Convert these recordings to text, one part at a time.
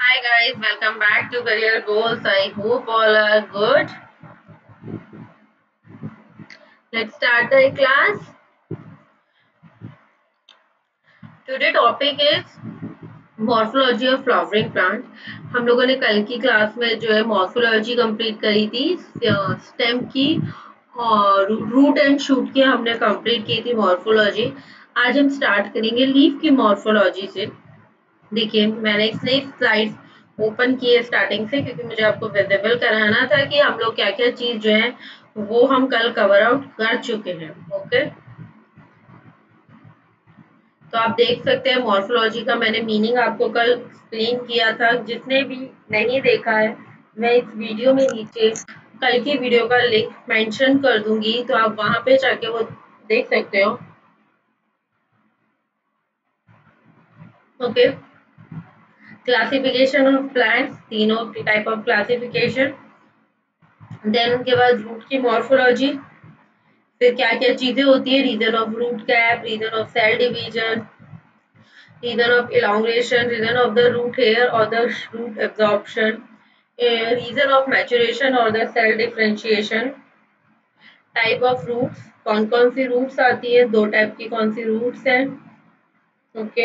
Hi guys, welcome back to Career Goals. I hope all are good. Let's start the class. Today topic is morphology of flowering plant. हम लोगों ने कल की class में जो है मॉर्फोलॉजी कंप्लीट करी थी स्टेम की और रूट एंड शूट की हमने कंप्लीट की थी मॉर्फोलॉजी। आज हम स्टार्ट करेंगे लीफ की मॉर्फोलॉजी से। देखिए मैंने इसलिए स्लाइड्स ओपन किए स्टार्टिंग से क्योंकि मुझे आपको विजिबल कराना था कि हम लोग क्या क्या चीज जो है वो हम कल कवर आउट कर चुके हैं। ओके, तो आप देख सकते हैं मॉर्फोलॉजी का मैंने मीनिंग आपको कल एक्सप्लेन किया था। जिसने भी नहीं देखा है मैं इस वीडियो में नीचे कल की वीडियो का लिंक मेंशन कर दूंगी, तो आप वहां पे जाके वो देख सकते हो। ओके, क्लासिफिकेशन ऑफ प्लांट्स, तीनों टाइप ऑफ क्लासिफिकेशन। देन उनके बाद रूट की मॉर्फोलॉजी, फिर क्या क्या चीजें होती है, region of root cap, region of cell division, region of elongation, region of the root hair और the root absorption, region of maturation और the cell differentiation, type of roots, कौन कौन सी रूट्स आती है, दो टाइप की कौन sea routes हैं। ओके,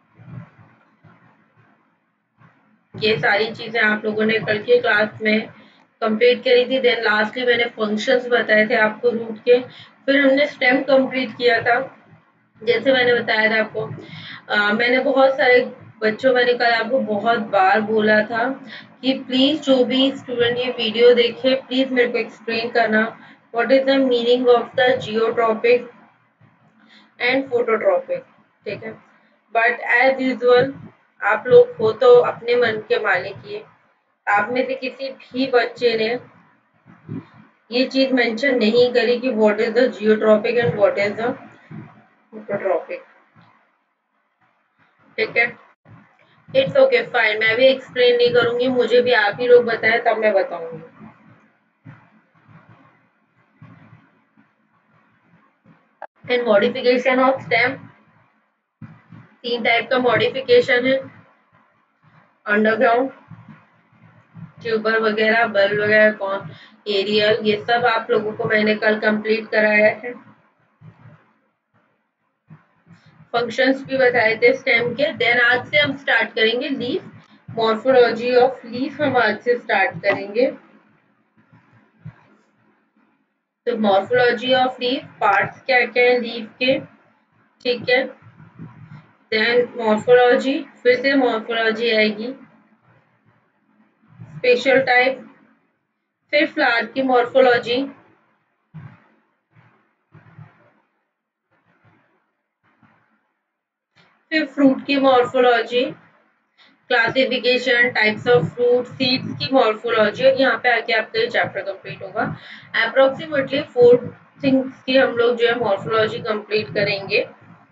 ये सारी चीजें आप लोगों ने कल की क्लास में कंप्लीट करी थी। देन लास्टली मैंने फंक्शंस बताए थे आपको रूट के, फिर हमने स्टेम कंप्लीट किया था। जैसे मैंने बताया था आपको, मैंने बहुत सारे बच्चों, मैंने कल आपको बहुत बार बोला था कि प्लीज जो भी स्टूडेंट ये वीडियो देखे प्लीज मेरे को एक्सप्लेन करना what is the meaning of the geotropic and phototropic. ठीक है, बट एज यूजुअल आप लोग हो तो अपने मन के मालिक। ये आप में से किसी भी बच्चे ने ये चीज मेंशन नहीं करी कि what is the geotropic and what is the phototropic. ठीक है, इट्स ओके फाइन, मैं भी एक्सप्लेन नहीं करूंगी, मुझे भी आप ही लोग बताएं तब मैं बताऊंगी। एंड मॉडिफिकेशन ऑफ स्टेम, तीन टाइप का मॉडिफिकेशन है, अंडरग्राउंड, ट्यूबर वगैरह, बल वगैरह, कौन एरियल, ये सब आप लोगों को मैंने कल कंप्लीट कराया है। फंक्शंस भी बताए थे स्टेम के। देन आज से हम स्टार्ट करेंगे लीफ, मॉर्फोलॉजी ऑफ लीफ हम आज से स्टार्ट करेंगे। तो मॉर्फोलॉजी ऑफ लीफ, पार्ट्स क्या क्या है लीफ के। ठीक है, देन मॉर्फोलॉजी, फिर से मॉर्फोलॉजी आएगी, स्पेशल टाइप, फिर फ्लावर की मॉर्फोलॉजी, फिर फ्रूट की morphology, classification, types of fruit, seeds की मॉर्फोलॉजी, और यहाँ पे आके आपका ये चैप्टर कंप्लीट होगा। अप्रोक्सीमेटली 4 थिंग्स की हम लोग जो है मॉर्फोलॉजी कंप्लीट करेंगे।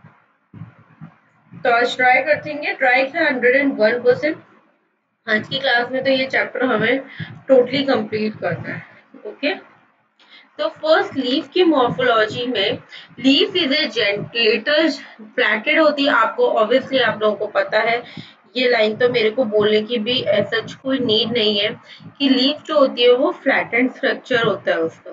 तो आज ट्राई करते ट्राई से 101%। आज की क्लास में तो ये चैप्टर हमें टोटली कंप्लीट करना है। ओके, तो फर्स्ट लीफ की मॉर्फोलॉजी में, लीफ इज ए जेंटलेटर, फ्लैटेड होती है। आपको ऑब्वियसली आप लोगों को पता है, ये लाइन तो मेरे को बोलने की भी सच कोई नीड नहीं है कि लीफ जो होती है वो फ्लैटेंड स्ट्रक्चर होता है उसका।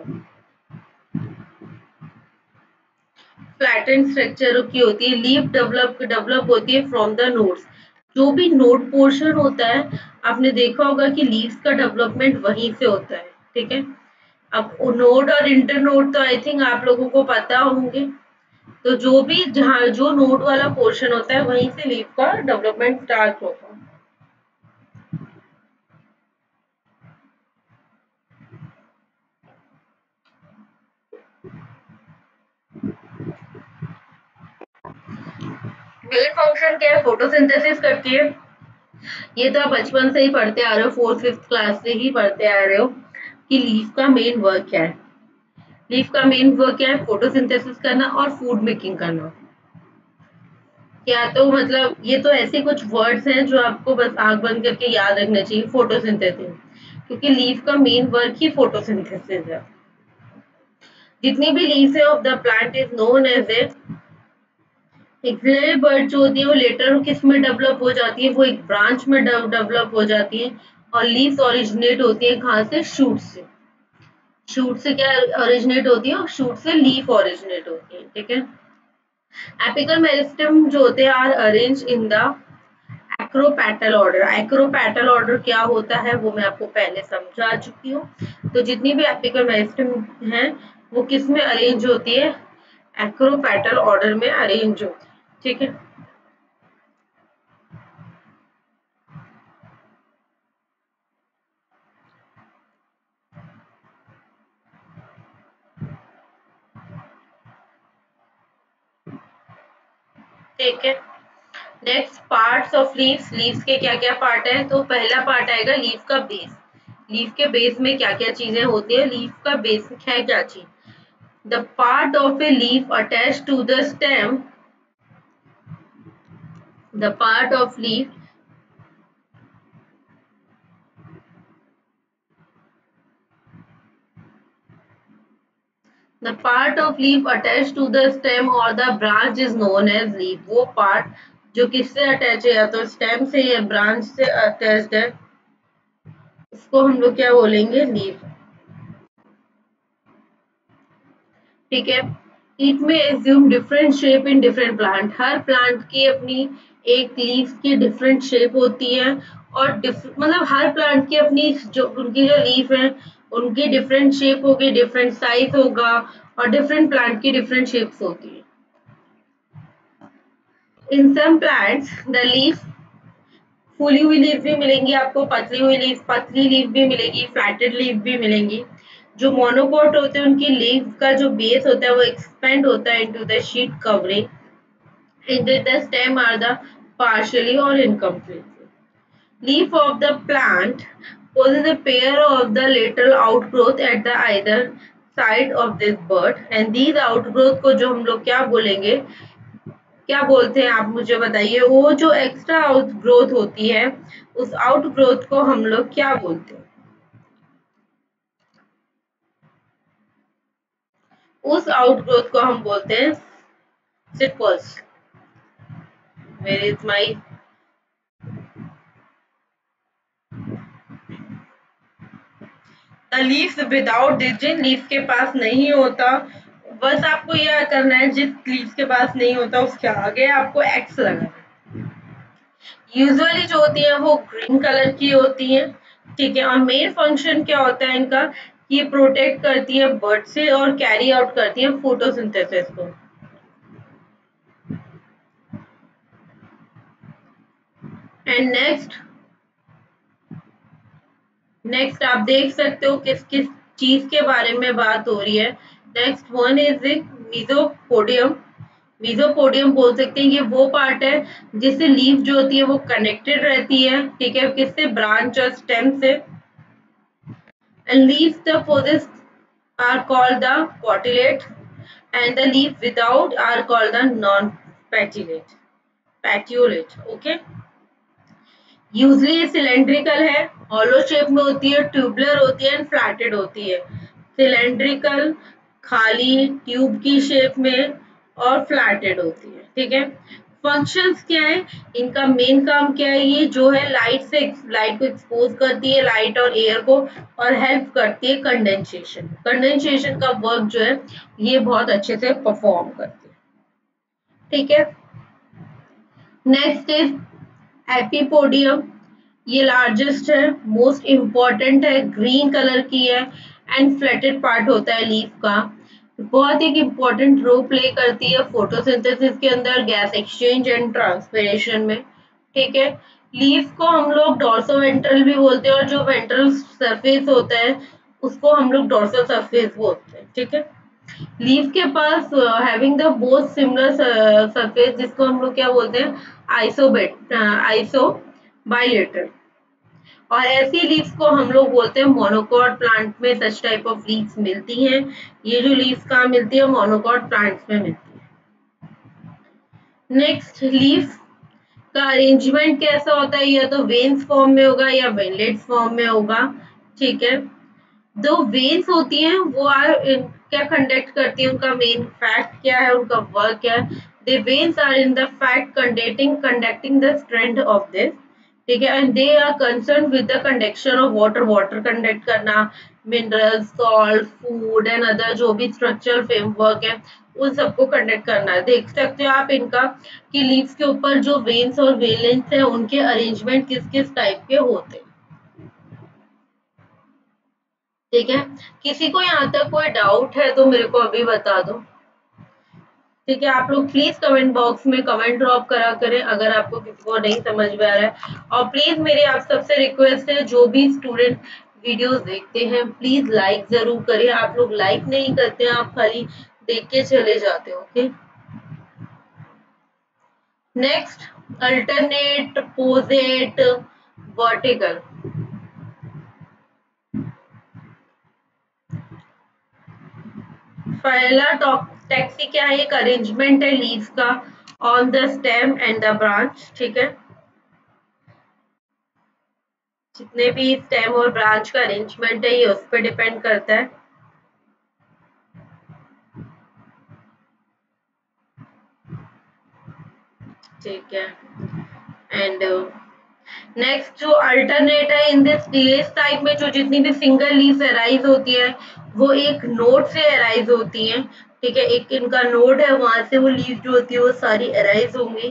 फ्लैटेंड स्ट्रक्चर की होती है। लीफ डेवलप होती है फ्रॉम द नोड्स। जो भी नोड पोर्शन होता है आपने देखा होगा कि लीव्स का डेवलपमेंट वहीं से होता है। ठीक है, अब नोड और इंटरनोड तो आई थिंक आप लोगों को पता होंगे। तो जो भी जहाँ जो नोड वाला पोर्शन होता है वहीं से लीफ का डेवलपमेंट स्टार्ट होगा। मेन फंक्शन क्या है, फोटोसिंथेसिस करती है। ये तो आप बचपन से ही पढ़ते आ रहे हो, 4th-5th क्लास से ही पढ़ते आ रहे हो कि लीफ का मेन वर्क क्या है। लीफ का मेन वर्क क्या है, फोटोसिंथेसिस करना और फूड मेकिंग करना। क्या तो मतलब ये तो ऐसे कुछ वर्ड्स हैं जो आपको बस आंख बंद करके याद रखना चाहिए, फोटोसिंथेसिस, क्योंकि लीफ का मेन वर्क ही फोटोसिंथेसिस है। जितनी भी लीव्स है of the plant is known as a axillary bud जो होती है वो लेटर किस में डेवलप हो जाती है, वो एक ब्रांच में डेवलप हो जाती है। और लीव्स ओरिजिनेट होती है कहाँ से, शूट से। शूट से क्या ओरिजिनेट होती है, और शूट से लीफ ओरिजिनेट होती है, ठीक है। एपिकल मेरिस्टेम जो होते हैं are arrange in the acropetal order. Acropetal order क्या होता है वो मैं आपको पहले समझा चुकी हूँ। तो जितनी भी एपिकल मेरिस्टेम है वो किस में अरेंज होती है, एक्रोपेटल ऑर्डर में अरेंज होती है, ठीक है। ठीक है। Next parts of leaves. Leaves के क्या क्या पार्ट है, तो पहला पार्ट आएगा लीफ का बेस। लीफ के बेस में क्या क्या चीजें होती है, लीफ का बेस है क्या चीज, the part of a leaf attach to the stem, the part of leaf, the part of leaf attach to the stem और the branch is known as leaf. वो पार्ट जो किससे अटैच है, या तो स्टेम से या ब्रांच से अटैच्ड है, उसको हम लोग क्या बोलेंगे, लीफ, ठीक है। It may assume different shape in different plant. हर प्लांट की अपनी एक लीफ की डिफरेंट शेप होती है, और मतलब हर प्लांट की अपनी जो उनकी जो लीफ है उनकी डिफरेंट शेप होगी, डिफरेंट साइज होगा, और डिफरेंट प्लांट की डिफरेंट शेप्स होती है। In some plants the leaf, फूली हुई लीफ भी मिलेंगी आपको, पतली हुई लीफ, पतली लीफ भी मिलेगी, फ्लैटेड लीफ भी मिलेंगी। जो मोनोकोट होते हैं उनकी लीफ का जो बेस होता है वो एक्सपेंड होता है into the sheet covering, indeed the stem are the partially or incompletely. Leaf of the plant possess a pair of the lateral outgrowth at the either side of this bud, and these outgrowth को जो हम लोग क्या बोलेंगे, क्या बोलते हैं आप मुझे बताइए, वो जो एक्स्ट्रा आउटग्रोथ होती है उस आउटग्रोथ को हम लोग क्या बोलते हैं, उस आउटग्रोथ को हम बोलते हैं sepals. Where is my, leaves without this, जिन लीव्स के पास नहीं होता, बस आपको यह करना है, जिस लीव्स के पास नहीं होता उसके आगे आपको एक्स लगाना है। यूजुअली जो होती है वो ग्रीन कलर की होती है, ठीक है। और मेन फंक्शन क्या होता है इनका, ये प्रोटेक्ट करती है बर्ड से और कैरी आउट करती है फोटोसिंथेसिस को। एंड नेक्स्ट आप देख सकते हो किस किस चीज के बारे में बात हो रही है। Next one is mesopodium. Mesopodium बोल सकते हैं, ये वो पार्ट है जिससे लीफ जो होती है वो कनेक्टेड रहती है, ठीक है, किससे, ब्रांच और स्टेम से। And leaves the possess are called the petiolate, and the leaf without are called the non petiolate, petiolate, okay. Usually cylindrical है, हॉलो शेप में होती है, ट्यूबुलर होती है एंड फ्लैटेड होती है। सिलेंड्रिकल खाली ट्यूब की शेप में और फ्लैटेड होती है, ठीक है। फंक्शंस क्या है इनका, मेन काम क्या है, ये जो है लाइट को एक्सपोज करती है, लाइट और एयर को, और हेल्प करती है कंडेंसेशन। कंडेंसेशन का वर्क जो है ये बहुत अच्छे से परफॉर्म करती है, ठीक है। Next is epipodium. ये लार्जेस्ट है, मोस्ट इम्पॉर्टेंट है, ग्रीन कलर की है एंड फ्लैटेड पार्ट होता है लीफ का। बहुत एक इम्पॉर्टेंट रोल प्ले करती है फोटोसिंथेसिस के अंदर, गैस एक्सचेंज एंड ट्रांसपिरेशन में, ठीक है। लीफ को हम लोग डॉर्सोवेंट्रल भी बोलते हैं, और जो वेंट्रल सरफेस होता है उसको हम लोग डॉर्सल सरफेस बोलते हैं, ठीक है। लीफ के पास having the both similar surface, जिसको हम लोग क्या बोलते हैं, आइसो बाइलेटरल। और ऐसी लीव्स को हम लोग बोलते हैं मोनोकॉट। प्लांट में सच टाइप ऑफ लीव्स मिलती हैं। ये जो लीव्स कहाँ मिलती है, मोनोकॉट प्लांट्स में मिलती है। नेक्स्ट, लीफ का अरेंजमेंट कैसा होता है, या तो वेन्स फॉर्म में होगा या वेनलेट्स फॉर्म में होगा, ठीक है। दो वेन्स होती हैं वो क्या कंडक्ट करती है, उनका मेन फैक्ट क्या है, उनका वर्क क्या है। The veins are in the fat conducting the strand of this, ठीक है, and they are concerned with the conduction of water, water conduct करना, minerals, salt, food and other जो भी structural framework है उन सबको कंडक्ट करना है। देख सकते हो आप इनका कि लीव्स के ऊपर जो वेन्स और वेलेंस है उनके अरेंजमेंट किस किस टाइप के होते हैं, ठीक है। किसी को यहाँ तक कोई डाउट है तो मेरे को अभी बता दो, ठीक है। आप लोग प्लीज कमेंट बॉक्स में कमेंट ड्रॉप करा करें अगर आपको किसी को नहीं समझ में आ रहा है। और प्लीज मेरी आप सबसे रिक्वेस्ट है, जो भी स्टूडेंट वीडियोस देखते हैं प्लीज लाइक जरूर करें। आप लोग लाइक नहीं करते हैं, आप खाली देख के चले जाते हो, okay. Next, alternate, opposite, vertical. पहला टैक्सी क्या है, एक अरेंजमेंट है लीव्स का on the stem and the branch, ठीक है। जितने भी स्टेम और ब्रांच का अरेंजमेंट है ये उस पर डिपेंड करता है, ठीक है। एंड नेक्स्ट जो अल्टरनेट है, इन दिस डीएस टाइप में जो जितनी भी सिंगल लीव्स अराइज होती है वो एक नोड से अराइज होती हैं, ठीक है। एक इनका नोड है, वहां से वो लीव जो होती है वो सारी अराइज होंगी,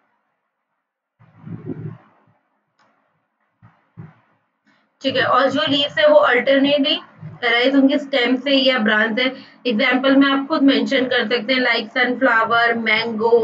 ठीक है। और जो लीव्स है वो अल्टरनेटली अराइज होंगी स्टेम से या ब्रांच से। एग्जाम्पल में आप खुद मेंशन कर सकते हैं, लाइक सनफ्लावर, मैंगो,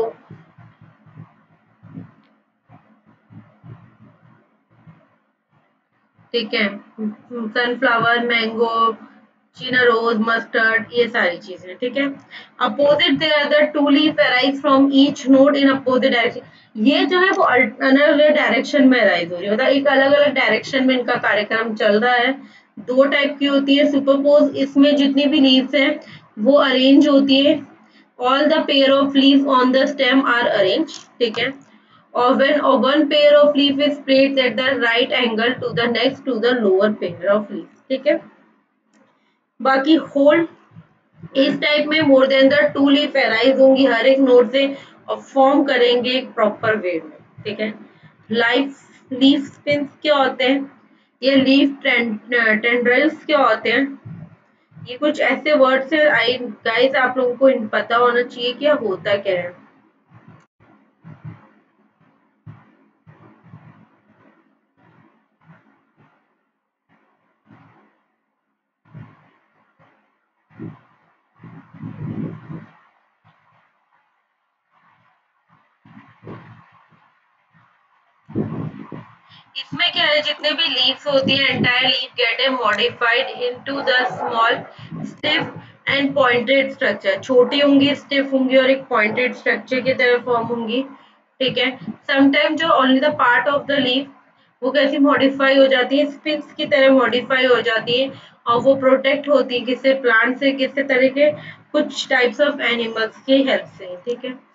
ठीक है। सनफ्लावर, मैंगो, चीना रोज, मस्टर्ड, ये सारी चीजें, ठीक है। Opposite there are the two leaves arise from each node in opposite direction. ये जो है वो अलग डायरेक्शन में अराइज हो रही है, मतलब एक अलग अलग डायरेक्शन में इनका कार्यक्रम चल रहा है। दो टाइप की होती है सुपरपोज, इसमें जितनी भी लीव्स हैं वो अरेंज होती है, all the pair of leaves on the stem are arrange, ठीक है। Or when one pair of leaf is placed at the right angle to the next to the lower pair of leaves, ठीक है। बाकी whole इस type में more than the two leaf arise होंगी हर एक नोड से और फॉर्म करेंगे एक प्रॉपर वे में, ठीक है। लाइफ लीफ स्पिन्स क्या होते हैं, ये लीफ टेंड्रिल्स क्या होते हैं, ये कुछ ऐसे वर्ड्स है आई गाइस आप लोगों को पता होना चाहिए क्या होता क्या है। इसमें क्या है, जितने भी लीव्स होती है entire leaf get a modified into the small stiff and pointed structure. छोटी होंगी, स्टिफ होंगी और एक पॉइंटेड स्ट्रक्चर की तरह फॉर्म होंगी, ठीक है। समटाइम जो only the part of the leaf वो कैसी मॉडिफाई हो जाती है, स्पिन्स की तरह मॉडिफाई हो जाती है और वो प्रोटेक्ट होती है किससे, प्लांट से, किसी तरह के कुछ टाइप्स ऑफ एनिमल्स की हेल्प से, ठीक है।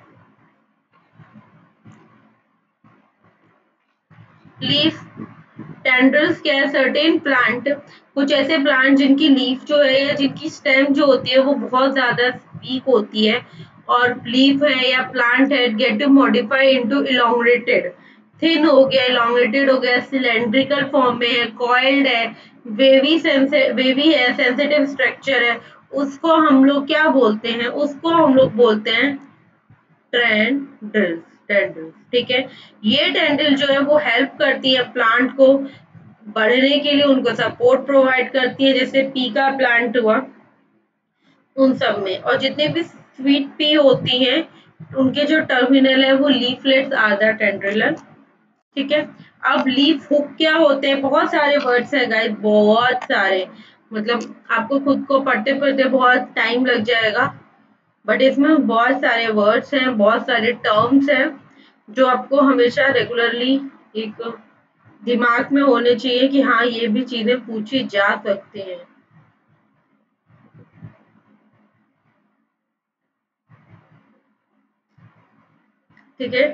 लीफ टेंड्रल्स क्या है, सर्टेन प्लांट, कुछ ऐसे प्लांट जिनकी लीफ जो है या जिनकी स्टेम जो होती है वो बहुत ज्यादा वीक होती है और लीफ है या प्लांट है get to modify into elongated, thin हो गया, इलोंगेटेड हो गया, सिलेंड्रिकल फॉर्म में है, कॉइल्ड है, वेवी है, सेंसिटिव स्ट्रक्चर है, उसको हम लोग क्या बोलते हैं, उसको हम लोग बोलते हैं टेंड्रिल्स, टेंड्रिल्स, ठीक है। ये टेंड्रिल जो है वो हेल्प करती है प्लांट को बढ़ने के लिए, उनको सपोर्ट प्रोवाइड करती है, जैसे पी का प्लांट हुआ उन सब में। और जितने भी स्वीट पी होती हैं उनके जो टर्मिनल है वो लीफलेट्स आर द टेंड्रिल, ठीक है। अब लीफ हुक क्या होते हैं, बहुत सारे वर्ड्स हैं गाइस, बहुत सारे, मतलब आपको खुद को पढ़ते पढ़ते बहुत टाइम लग जाएगा, बट इसमें बहुत सारे वर्ड्स हैं, बहुत सारे टर्म्स हैं जो आपको हमेशा रेगुलरली एक दिमाग में होने चाहिए कि हाँ ये भी चीजें पूछी जा सकती हैं, ठीक है।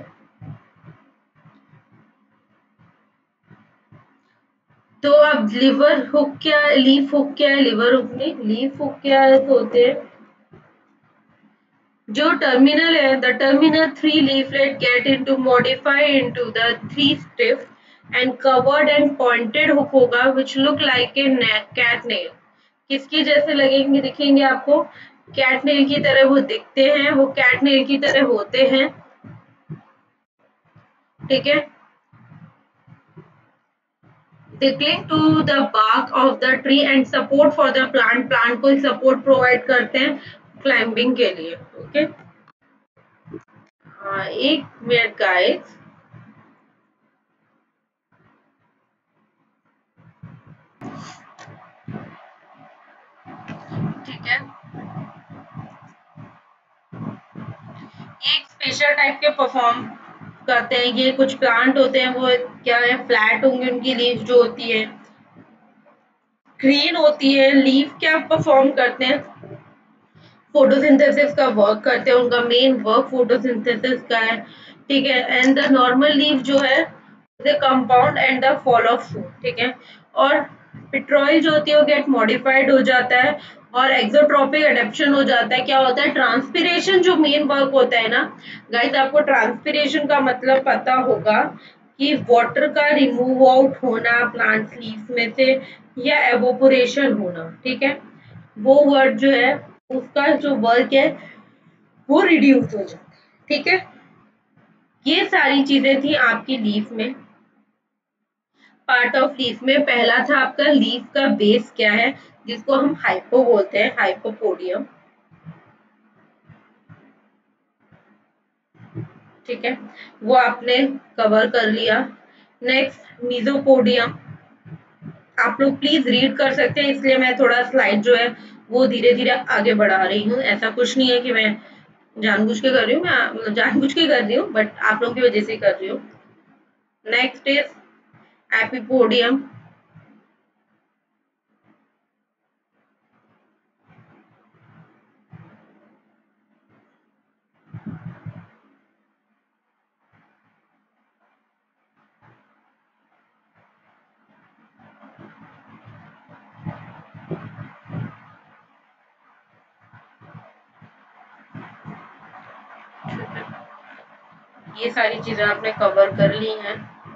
तो अब लिवर हुक क्या है, लीफ हुक क्या है, लिवर हुक नहीं, लीफ हुक क्या है, तो होते हैं जो टर्मिनल है, the terminal three leaflet get into modify into the three stiff and curved and pointed hook होगा which look like a cat nail. किसकी जैसे लगेंगे, दिखेंगे आपको? कैट नेल की तरह वो दिखते हैं, वो कैट नेल की तरह होते हैं। ठीक है, they cling to the bark of the tree and support for the plant, plant को सपोर्ट प्रोवाइड करते हैं क्लाइंबिंग के लिए। ओके, हाँ, एक मिनट गाइस। ठीक है, ये एक स्पेशल टाइप के परफॉर्म करते हैं। ये कुछ प्लांट होते हैं, वो क्या है, फ्लैट होंगे, उनकी लीफ जो होती है ग्रीन होती है। लीफ क्या परफॉर्म करते हैं, फोटोसिंथेसिस का वर्क करते हैं, उनका मेन वर्क फोटोसिंथेसिस का है। ठीक है, एंड द नॉर्मल लीफ जो है the compound and the fall of fruit. ठीक है, और पिट्रॉइल जो होती है वो गेट मॉडिफाइड हो जाता है और एक्सोट्रोपिक अडेप्शन हो जाता है। क्या होता है, ट्रांसपिरेशन जो मेन वर्क होता है ना गाइस, आपको ट्रांसपिरेशन का मतलब पता होगा कि वाटर का रिमूव आउट होना प्लांट लीव्स में से या एवोपोरेशन होना। ठीक है, वो वर्ड जो है उसका जो वर्क है वो रिड्यूस हो जाता है। ठीक है, ये सारी चीजें थी आपकी लीफ में। पार्ट ऑफ लीफ में पहला था आपका लीफ का बेस क्या है, जिसको हम हाइपो बोलते हैं, हाइपोपोडियम। ठीक है, वो आपने कवर कर लिया। नेक्स्ट मीजोपोडियम, आप लोग प्लीज रीड कर सकते हैं, इसलिए मैं थोड़ा स्लाइड जो है वो धीरे धीरे आगे बढ़ा रही हूँ। ऐसा कुछ नहीं है कि मैं जानबूझ के कर रही हूँ, मैं मतलब जानबूझ के कर रही हूँ, बट आप लोगों की वजह से कर रही हूँ। Next is epipodium. ये सारी चीजें आपने कवर कर ली हैं।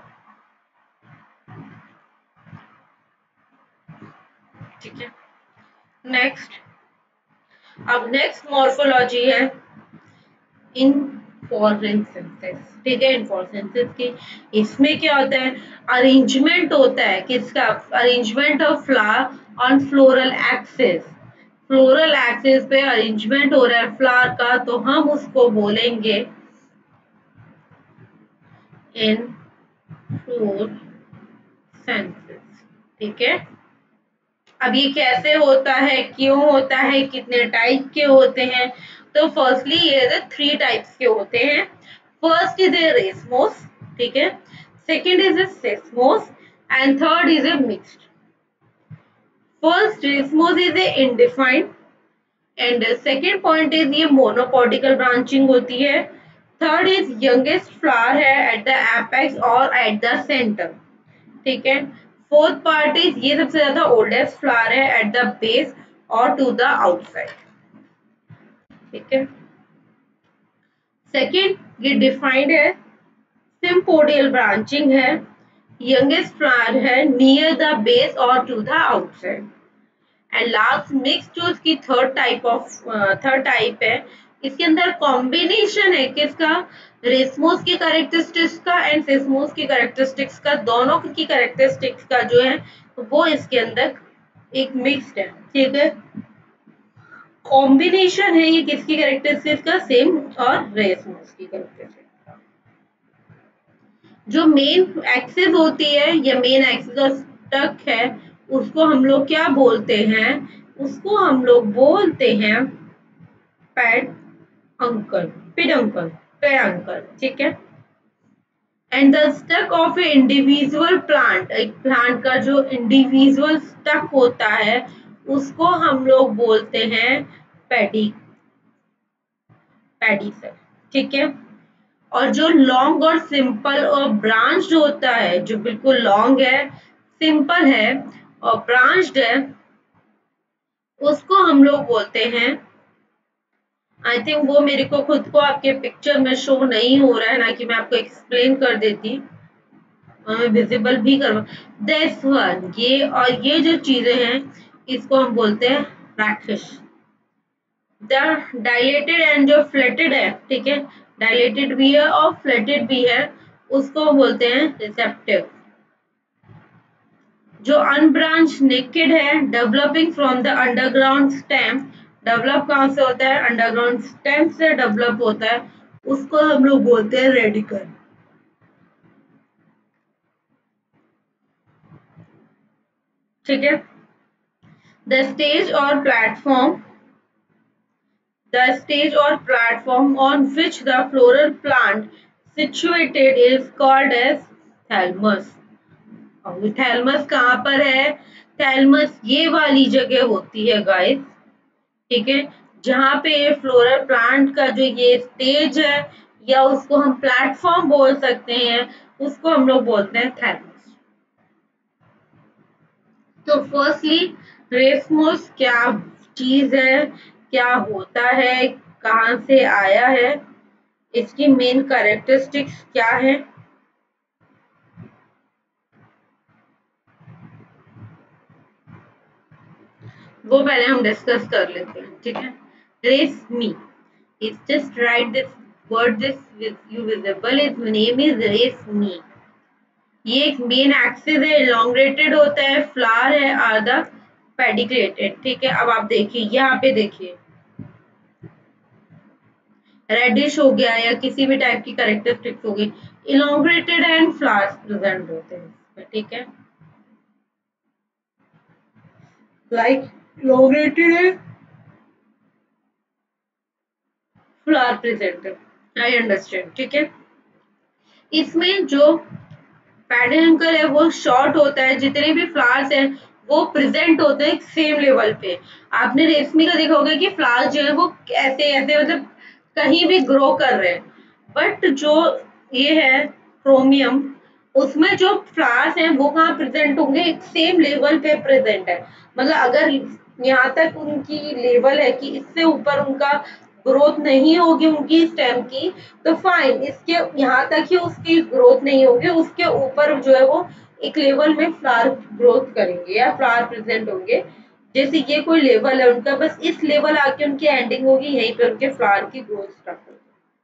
ठीक है, नेक्स्ट, अब नेक्स्ट मॉर्फोलॉजी है इनफ्लोरेसेंसेस। ठीक है, इनफ्लोरेसेंसेस की इसमें क्या होता है, अरेंजमेंट होता है किसका, arrangement of flower on floral axis. Floral axis पे अरेंजमेंट हो रहा है फ्लावर का, तो हम उसको बोलेंगे इनफ्लोरेसेंसेस। ठीक है, अब ये कैसे होता है, क्यों होता है, कितने टाइप के होते हैं? तो फर्स्टली ये थ्री टाइप्स के होते हैं। First is a racemose. ठीक है, second is a cymose and third is a mixed. First racemose is a indefinite and second point is ये मोनोपोडिकल ब्रांचिंग होती है। थर्ड इज यंगेस्ट फ्लावर है एट द एपेक्स और at the centre. ठीक है, fourth part is ये सबसे ज्यादा ओल्डेस्ट फ्लावर है एट द बेस और टू द आउटसाइड। ठीक है, सेकंड ये डिफाइंड है, सिम्पोडियल ब्रांचिंग है, यंगेस्ट फ्लावर है नियर द बेस और to the outside. And last mix जो इसकी थर्ड टाइप है, इसके अंदर कॉम्बिनेशन है किसका, रेसमोस की कैरेक्टरिस्टिक्स का एंड सेस्मोस की कैरेक्टरिस्टिक्स का, दोनों की कैरेक्टरिस्टिक्स का जो है वो इसके अंदर एक मिक्स्ड है। ठीक है, कॉम्बिनेशन है ये किसकी कैरेक्टरिस्टिक्स का, सेम और रेसमोस की कैरेक्टरिस्टिक्स। जो मेन एक्सिस होती है या मेन एक्सिस स्टक है, उसको हम लोग क्या बोलते हैं, उसको हम लोग बोलते हैं पैड अंकल, पिडंकल, पेडंकल। ठीक है, and the stalk of a individual plant, एक प्लांट का जो इंडिविजुअल स्टक होता है उसको हम लोग बोलते हैं पैडी, पैडी सेल। ठीक है, और जो लॉन्ग और सिंपल और ब्रांच्ड होता है, जो बिल्कुल लॉन्ग है, सिंपल है और ब्रांच्ड है, उसको हम लोग बोलते हैं आई थिंक वो मेरे को खुद को आपके पिक्चर में शो नहीं हो रहा है, ना कि मैं आपको एक्सप्लेन कर देती, और मैं विजिबल भी करवा। दिस वन, ये और ये जो चीजें हैं इसको हम बोलते हैं रैटफिश। द डायलेटेड एंड जो फ्लैटेड है, ठीक है, डायलेटेड भी है और फ्लैटेड भी है, उसको बोलते हैं रिसेप्टिव। जो अनब्रांच नेकेड है, developing from the underground stem, develop कहाँ से होता है, अंडरग्राउंड स्टेम से डेवलप होता है, उसको हम लोग बोलते हैं रेडिकल। ठीक है। द स्टेज और platform, the stage or platform on which the floral plant situated is called as thalamus। और थैलमस कहाँ पर है, थैलमस ये वाली जगह होती है गाइस, ठीक है, जहाँ पे ये फ्लोरल प्लांट का जो ये स्टेज है, या उसको हम प्लेटफॉर्म बोल सकते हैं, उसको हम लोग बोलते हैं थैलमस। तो फर्स्टली रेसमोस क्या चीज है, क्या होता है, कहाँ से आया है, इसकी मेन कैरेक्टरिस्टिक्स क्या है, वो पहले हम डिस्कस कर लेते हैं। ठीक है। Raceme, it's just right this word, this you visible, its name is raceme. ये एक मेन एक्सिस है, इलोंग्रेटेड होता है, फ्लावर है, आर द पेडिक्लेटेड। ठीक है। अब आप देखिए, यहाँ पे देखिए, रेडिश हो गया या किसी भी टाइप की कैरेक्टरिस्टिक्स होगी, इलोंग्रेटेड एंड फ्लावर्स प्रेजेंट होते हैं। ठीक है, लाइक इलोंग्रेटेड है, फ्लावर प्रेजेंट है, आई अंडरस्टैंड। ठीक है। इसमें जो पेडुंकल है वो शॉर्ट होता है, जितने भी फ्लावर्स हैं वो प्रेजेंट होते हैं सेम लेवल पे। आपने रेशमी का देखा होगा कि फ्लावर्स जो है वो ऐसे ऐसे मतलब कहीं भी ग्रो कर रहे हैं, बट जो ये है क्रोमियम, उसमें जो फ्लावर्स हैं वो कहाँ प्रेजेंट होंगे, एक सेम लेवल पे प्रेजेंट है। मतलब अगर यहाँ तक उनकी लेवल है कि इससे ऊपर उनका ग्रोथ नहीं होगी उनकी स्टेम की, तो फाइन, इसके यहाँ तक ही उसकी ग्रोथ नहीं होगी, उसके ऊपर जो है वो एक लेवल में फ्लावर ग्रोथ करेंगे या फ्लावर प्रेजेंट होंगे। जैसे ये कोई लेवल है उनका, बस इस लेवल आके उनकी एंडिंग होगी, यहीं पे उनके फ्लावर की ग्रोथ स्टार्ट होगी।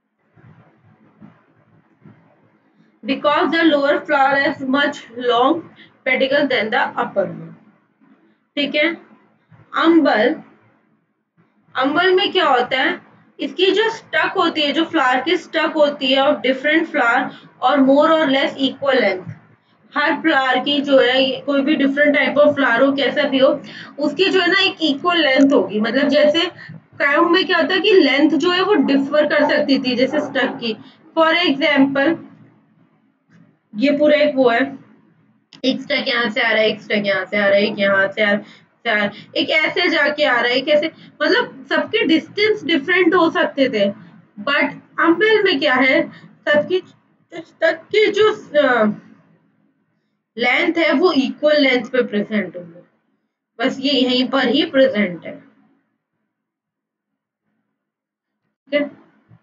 Because the lower flower has much long pedicel than the upper one. ठीक है। अम्बल, अम्बल में क्या होता है, इसकी जो स्टक होती है, जो फ्लावर की स्टक होती है ऑफ डिफरेंट फ्लावर और मोर और लेस इक्वल लेंथ। हर फ्लावर की जो है, कोई भी डिफरेंट टाइप ऑफ फ्लावर हो, कैसा भी हो, उसकी जो है ना एक इक्वल लेंथ होगी। मतलब जैसे क्राउन में क्या होता है कि लेंथ जो है वो डिफर कर सकती थी जैसे स्टक की। फॉर एग्जाम्पल, ये पूरा एक वो है, एक स्टैक यहाँ से आ रहा है, एक स्टैक यहाँ से आ रहा है, एक यहाँ से आ रहा है, एक ऐसे जाके आ रहा है, एक ऐसे, मतलब सबके डिस्टेंस डिफरेंट हो सकते थे, बट अम्बेल में क्या है, सबकी स्टक की जो लेंथ है वो इक्वल लेंथ पे प्रेजेंट होंगे, बस ये यहीं पर ही प्रेजेंट है। ठीक है।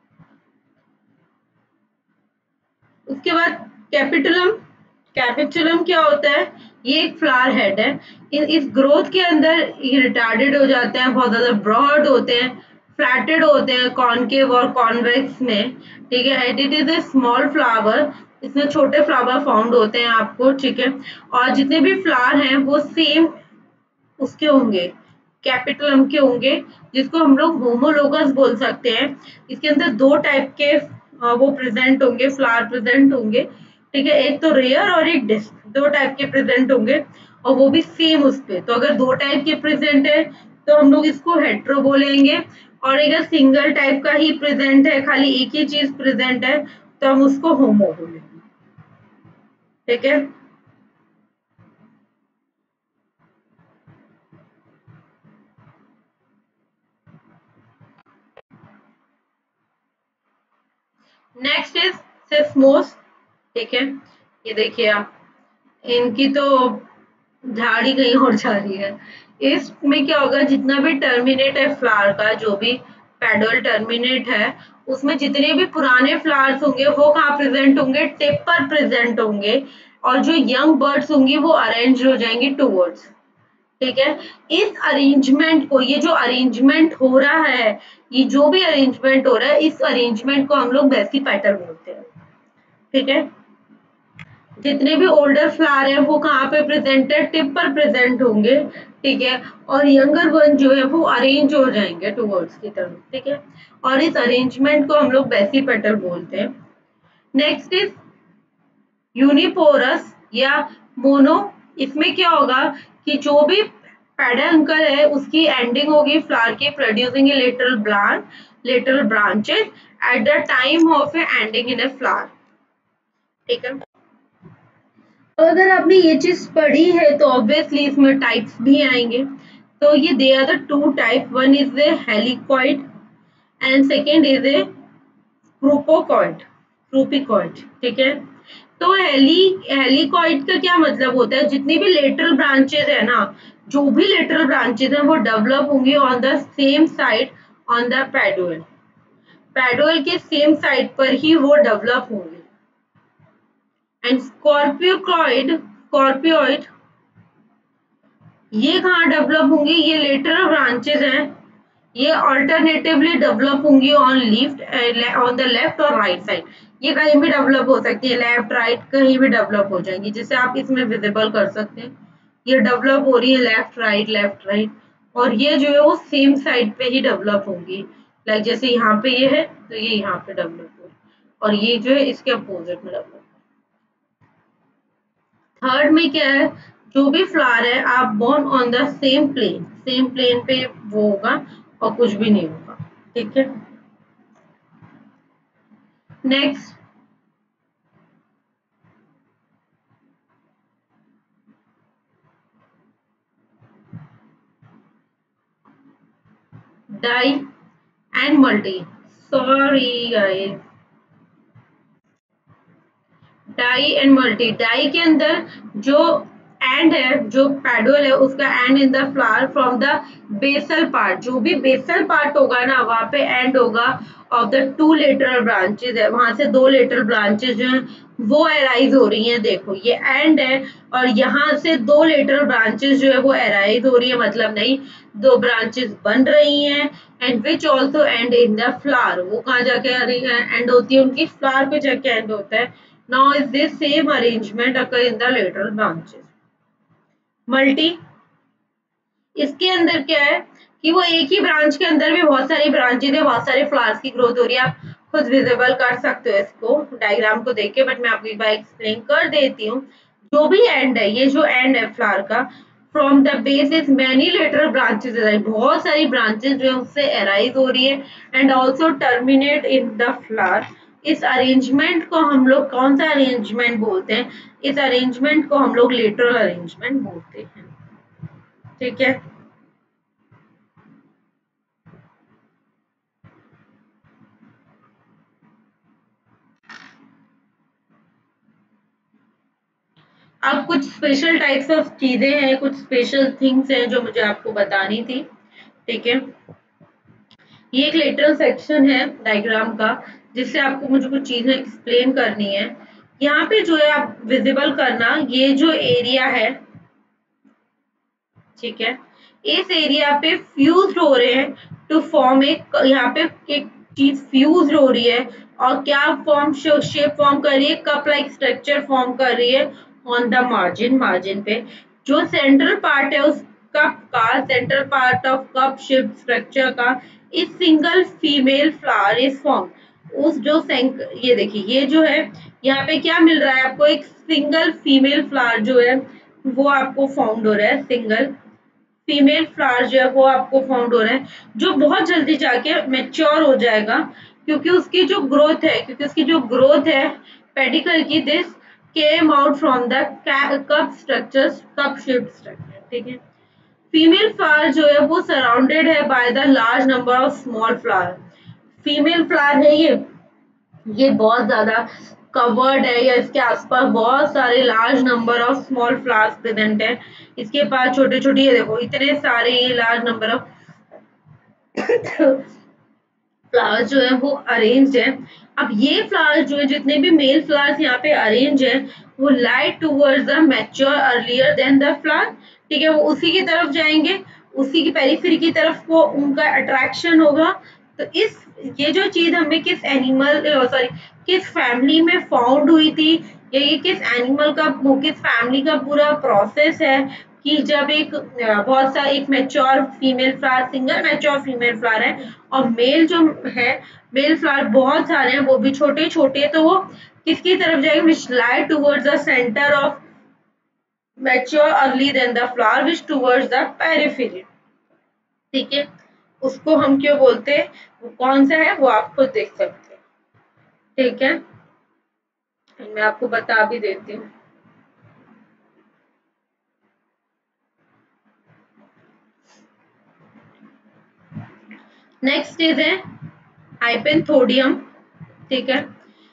उसके बाद कैपिटुलम, कैपिटुलम क्या होता है, ये एक फ्लावर हेड है। इस ग्रोथ के अंदर ये रिटार्डेड हो जाते हैं, बहुत ज्यादा ब्रॉड होते हैं, फ्लैटेड होते हैं कॉनकेव और कॉन्वेक्स में। ठीक है। And it is a small flower, इसमें छोटे फ्लावर फाउंड होते हैं आपको। ठीक है। और जितने भी फ्लावर हैं वो सेम उसके होंगे, कैपिटल के होंगे, जिसको हम लोग होमोलोगस बोल सकते हैं। इसके अंदर दो टाइप के वो प्रेजेंट होंगे, फ्लावर प्रेजेंट होंगे। ठीक है। एक तो रेयर और एक डिस्क, दो टाइप के प्रेजेंट होंगे, और वो भी सेम उस पे। तो अगर दो टाइप के प्रेजेंट है तो हम लोग इसको हेट्रो बोलेंगे, और अगर सिंगल टाइप का ही प्रेजेंट है, खाली एक ही चीज प्रेजेंट है, तो हम उसको होमो बोलेंगे। ठीक है। Next is cymose. ठीक है। ये देखिए आप, इनकी तो झाड़ी कहीं और जा रही है। इसमें क्या होगा, जितना भी टर्मिनेट है फ्लावर का, जो भी पेडल टर्मिनेट है, उसमें जितने भी पुराने फ्लावर्स होंगे वो कहाँ प्रेजेंट होंगे, टिप पर प्रेजेंट होंगे, और जो यंग बर्ड्स होंगी वो अरेंज हो जाएंगी टूवर्ड्स। ठीक है, इस अरेंजमेंट को, ये जो अरेंजमेंट हो रहा है, ये जो भी अरेंजमेंट हो रहा है, इस अरेंजमेंट को हम लोग बेसी पेटल बोलते हैं। ठीक है, जितने भी ओल्डर फ्लावर है वो कहाँ पे प्रेजेंट है, टिप पर प्रेजेंट होंगे। ठीक है, और यंगर वन जो है वो अरेंज हो जाएंगे टूवर्ड्स की तरफ। ठीक है, और इस अरेंजमेंट को हम लोग बेसी पेटल बोलते हैं। नेक्स्ट इज यूनिपोरस या मोनो। इसमें क्या होगा कि जो भी पेडंकल है उसकी एंडिंग होगी फ्लावर की, producing a little branches at the time of a ending in a flower. ठीक है, अगर आपने ये चीज पढ़ी है तो ऑब्वियसली इसमें टाइप्स भी आएंगे। तो ये they are the two type, one is a helicoid and second is a scorpioid, scorpioid. ठीक है, तो हेलिकॉइड का क्या मतलब होता है, जितनी भी लेटरल ब्रांचेस है ना, जो भी लेटरल ब्रांचेस हैं वो डेवलप होंगी on the same side on the pedal, pedal के सेम साइड पर ही वो डेवलप होंगे। एंड स्कॉर्पियोइड ये कहाँ डेवलप होंगी, ये लेटरल ब्रांचेस हैं, ये ऑल्टरनेटिवली डेवलप होंगी on leaf on the left और राइट साइड। ये कहीं भी डेवलप हो सकती है, लेफ्ट राइट कहीं भी डेवलप हो जाएंगी, जिसे आप इसमें विजिबल कर सकते हैं। ये डेवलप हो रही है लेफ्ट राइट, और ये जो है वो सेम साइड पे ही डेवलप होंगी। लाइक जैसे यहाँ पे ये है तो ये यहाँ पे डेवलप हो रही है, और ये जो है इसके अपोजिट में डेवलप। थर्ड में क्या है, जो भी फ्लावर है आप born on the same plane पे वो होगा और कुछ भी नहीं होगा। ठीक है, next di and multi. Sorry guys, di and multi, di के अंदर जो एंड है, जो पेडल है उसका end in the flower from the basal part, जो भी बेसल पार्ट होगा ना वहां पे एंड होगा of the two lateral branches है, वहां से दो लेटरल ब्रांचेस जो है वो एराइज हो रही हैं। देखो ये एंड है और यहाँ से दो लेटरल ब्रांचेस जो है वो एराइज हो रही है, मतलब नहीं, दो ब्रांचेस बन रही हैं and which also end in the flower. वो कहाँ जाके एंड होती है, उनकी फ्लावर पे जाके एंड होता है। Now is this same arrangement occur in the lateral branches. Multi, इसके अंदर क्या है कि वो एक ही ब्रांच के अंदर भी बहुत सारी ब्रांचेज है, बहुत सारे फ्लावर्स की ग्रोथ हो रही है। आप खुद विजिबल कर सकते हो इसको डायग्राम को देख के, बट मैं आपको एक बार एक्सप्लेन कर देती हूँ। जो भी एंड है, ये जो एंड है फ्लावर का, from the base is many lateral branches, बहुत सारी ब्रांचेज जो है उससे एराइज हो रही है and also terminate in the flower. इस अरेंजमेंट को हम लोग कौन सा अरेंजमेंट बोलते हैं, इस अरेंजमेंट को हम लोग लेटरल अरेंजमेंट बोलते हैं। ठीक है, अब कुछ स्पेशल टाइप्स ऑफ चीजें हैं, कुछ स्पेशल थिंग्स हैं जो मुझे आपको बतानी थी। ठीक है, ये एक लेटरल सेक्शन है डायग्राम का, जिससे आपको मुझे कुछ चीजें एक्सप्लेन करनी है। यहाँ पे जो है आप विजिबल करना, ये जो एरिया है, ठीक है, इस एरिया पे फ्यूज हो रहे हैं टू फॉर्म एक, यहाँ पे एक चीज फ्यूज हो रही है और क्या फॉर्म, शेप फॉर्म कर रही है, कप लाइक स्ट्रक्चर फॉर्म कर रही है ऑन द मार्जिन पे। जो सेंट्रल पार्ट है उस कप का, central part of cup shape structure का, इस single female flower is form. उस जो ये देखिए, ये जो है यहाँ पे क्या मिल रहा है आपको, एक सिंगल फीमेल फ्लावर जो है वो आपको फाउंड हो रहा है, सिंगल फीमेल फ्लावर जो है वो आपको फाउंड हो रहा है, जो बहुत जल्दी जाके मेच्योर हो जाएगा, क्योंकि उसकी जो ग्रोथ है, पेडिकल की, this came out from the cup structure, cup shaped structure. ठीक है, फीमेल फ्लावर जो है वो सराउंडेड है by the large number of small flower. Female flower है ये बहुत ज्यादा कवर्ड है, या इसके आसपास बहुत सारे large number of small flowers present है। इसके पास छोटे छोटे, ये देखो इतने सारे, ये लार्ज नंबर ऑफ फ्लावर्स जो है वो अरेंज्ड है। अब ये फ्लावर्स जो है, जितने भी मेल फ्लावर्स यहाँ पे अरेंज है, वो light towards the mature earlier than the flower. ठीक है, वो उसी की तरफ जाएंगे, उसी की पेरिफेरी की तरफ वो उनका अट्रैक्शन होगा। तो इस ये जो चीज हमें किस एनिमल सॉरी किस फैमिली में फाउंड हुई थी, या ये किस एनिमल का वो किस फैमिली का पूरा प्रोसेस है, कि जब एक बहुत सा एक mature female flower, single mature female flower है, और मेल जो है, मेल फ्लावर बहुत सारे हैं, वो भी छोटे छोटे, तो वो किसकी तरफ जाएंगे, which lie towards the centre of mature early than the flower which towards the periphery. ठीक है, उसको हम क्यों बोलते हैं, वो कौन सा है वो आप खुद देख सकते हैं। ठीक है, मैं आपको बता भी देती हूँ। नेक्स्ट चीज है हाइपेंथोडियम। ठीक है,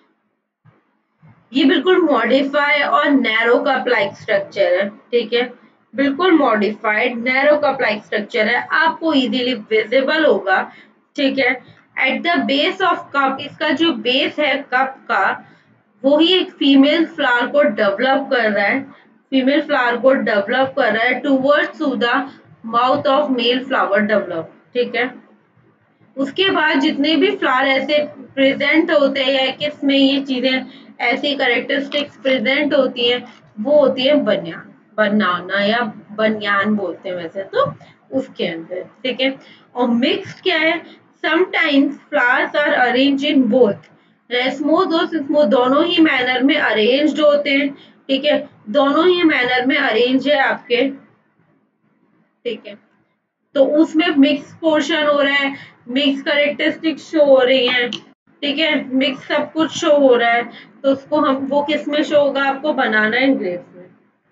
ये बिल्कुल मॉडिफाई और नैरो कप लाइक स्ट्रक्चर है। ठीक है, बिल्कुल modified narrow cup like structure है, आपको इजीली विजिबल होगा। ठीक है, at the base of cup, इसका जो बेस है कप का, वो ही एक फीमेल फ्लावर को डेवलप कर रहा है, फीमेल फ्लावर को डेवलप कर रहा है towards to the mouth of male flower develop. ठीक है, उसके बाद जितने भी फ्लावर ऐसे प्रेजेंट होते हैं, या किसमें ये चीजें ऐसी करेक्टरिस्टिक्स प्रेजेंट होती हैं, वो होती है बनियान, बनाना या बनियान बोलते हैं वैसे तो, उसके अंदर। ठीक है, और मिक्स क्या है, sometimes flowers are arrange in both racemose और सिस्मोस, दोनों ही मैनर में अरेंज्ड होते हैं। ठीक है, दोनों ही मैनर में अरेंज है आपके। ठीक है, तो उसमें मिक्स पोर्शन हो रहा है, मिक्स करेक्टरिस्टिक्स शो हो रही हैं। ठीक है, मिक्स सब कुछ शो हो रहा है, तो उसको हम वो किस में शो होगा, आपको बनाना एंड ग्रेप्स में।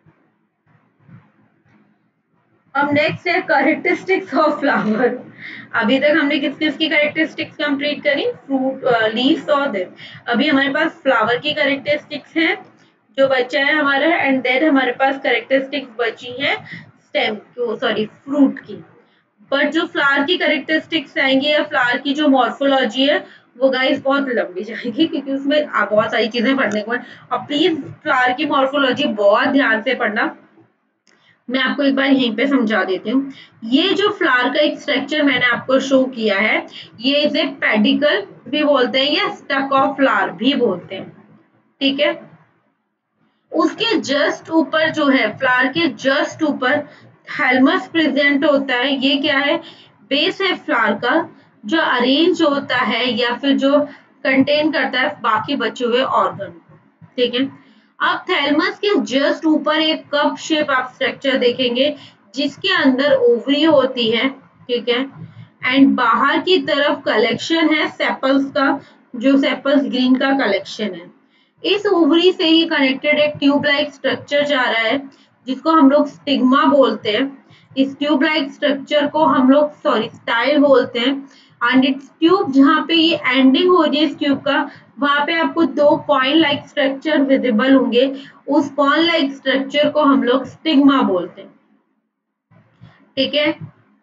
अब नेक्स्ट है करेक्टरिस्टिक्स ऑफ फ्लावर। अभी तक हमने किस किस की करेक्टरिस्टिक्स कंप्लीट करी, फ्रूट, लीव्स और दिस। अभी हमारे पास फ्लावर की करेक्टरिस्टिक्स हैं जो बचा है हमारा, एंड देन हमारे पास करेक्टरिस्टिक्स बची है स्टेम की, सॉरी फ्रूट की। बट जो फ्लावर की करेक्टरिस्टिक्स आएंगी, या फ्लावर की जो मॉर्फोलॉजी है, वो गाइस बहुत लंबी जाएगी, क्योंकि उसमें बहुत सारी चीजें पढ़ने को है। और प्लीज फ्लावर की मॉर्फोलॉजी बहुत ध्यान से पढ़ना, मैं आपको एक बार यहीं पे समझा देती हूँ। ये जो फ्लावर का एक स्ट्रक्चर मैंने आपको शो किया है, ये इसे पेडिकल भी बोलते हैं या स्टक ऑफ फ्लावर भी बोलते हैं। ठीक है, उसके जस्ट ऊपर जो है, फ्लावर के जस्ट ऊपर थैलमस प्रेजेंट होता है। ये क्या है, बेस है फ्लावर का, जो अरेंज होता है या फिर जो कंटेन करता है बाकी बचे हुए ऑर्गन को। ठीक है, अब थैलमस के जस्ट ऊपर एक कप शेप आप स्ट्रक्चर देखेंगे, जिसके अंदर ओवरी होती है। ठीक है, एंड बाहर की तरफ कलेक्शन है सेपल्स का, जो सेपल्स ग्रीन का कलेक्शन है। इस ओवरी से ही कनेक्टेड एक ट्यूब लाइक स्ट्रक्चर जा रहा है, जिसको हम लोग स्टिग्मा बोलते हैं। इस ट्यूब लाइक स्ट्रक्चर को हम लोग सॉरी स्टाइल बोलते हैं। एंड इट्स ट्यूब, जहाँ पे ये एंडिंग हो रही है इस ट्यूब का, वहां पे आपको दो कॉइन लाइक स्ट्रक्चर विजिबल होंगे। उस कॉइन लाइक स्ट्रक्चर को हम लोग स्टिग्मा बोलते हैं। ठीक है,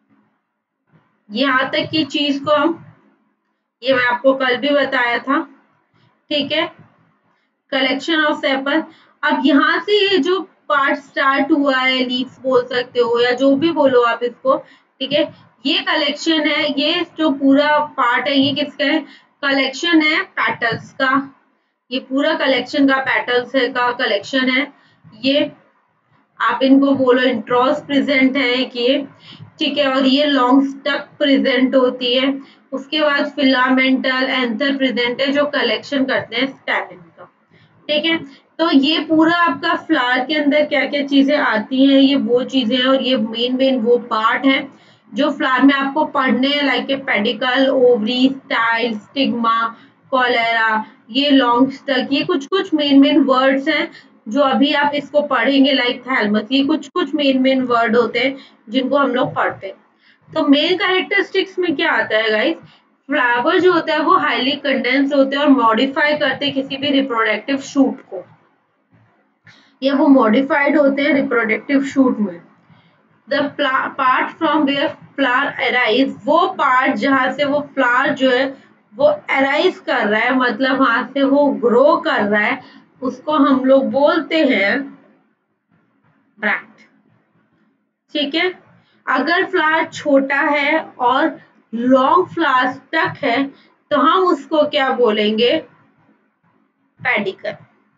यहाँ तक की चीज को हम, ये मैं आपको कल भी बताया था। ठीक है, कलेक्शन ऑफ सेपल। अब यहाँ से ये जो पार्ट स्टार्ट हुआ है, लीव्स बोल सकते हो या जो भी बोलो आप इसको। ठीक है, ये कलेक्शन है, ये जो पूरा पार्ट है ये किसका है, कलेक्शन है पेटल्स का। ये पूरा कलेक्शन का पेटल्स है का कलेक्शन है। ये आप इनको बोलो इंट्रॉस प्रेजेंट है कि ये। ठीक है, और ये लॉन्ग स्टक प्रेजेंट होती है। उसके बाद फिलामेंटल एंथर प्रेजेंट है, जो कलेक्शन करते हैं स्टैमिन का। ठीक है, तो ये पूरा आपका फ्लावर के अंदर क्या क्या चीजें आती हैं, ये वो चीजें हैं, और ये मेन मेन वो पार्ट है जो फ्लावर में आपको पढ़ने हैं, like a pedicel, ovary, style, stigma, corolla, ये लॉन्ग स्टक, ये कुछ कुछ मेन मेन वर्ड्स हैं जो अभी आप इसको पढ़ेंगे, लाइक थैलमस, ये कुछ कुछ मेन मेन वर्ड होते हैं जिनको हम लोग पढ़ते हैं। तो मेन कैरेक्टरिस्टिक्स में क्या आता है गाइस, फ्लावर जो होता है वो हाईली कंडेंस होते हैं और मॉडिफाई करते हैं किसी भी रिप्रोडक्टिव शूट को, या वो मॉडिफाइड होते हैं रिप्रोडक्टिव शूट में। The part from where flower arise, वो पार्ट जहां से वो फ्लावर जो है वो अराइज कर रहा है, मतलब वहां से वो ग्रो कर रहा है, उसको हम लोग बोलते हैं ब्रैक्ट। ठीक है। अगर फ्लावर छोटा है और लॉन्ग फ्लावर्स तक है तो हम उसको क्या बोलेंगे, पेडिकल।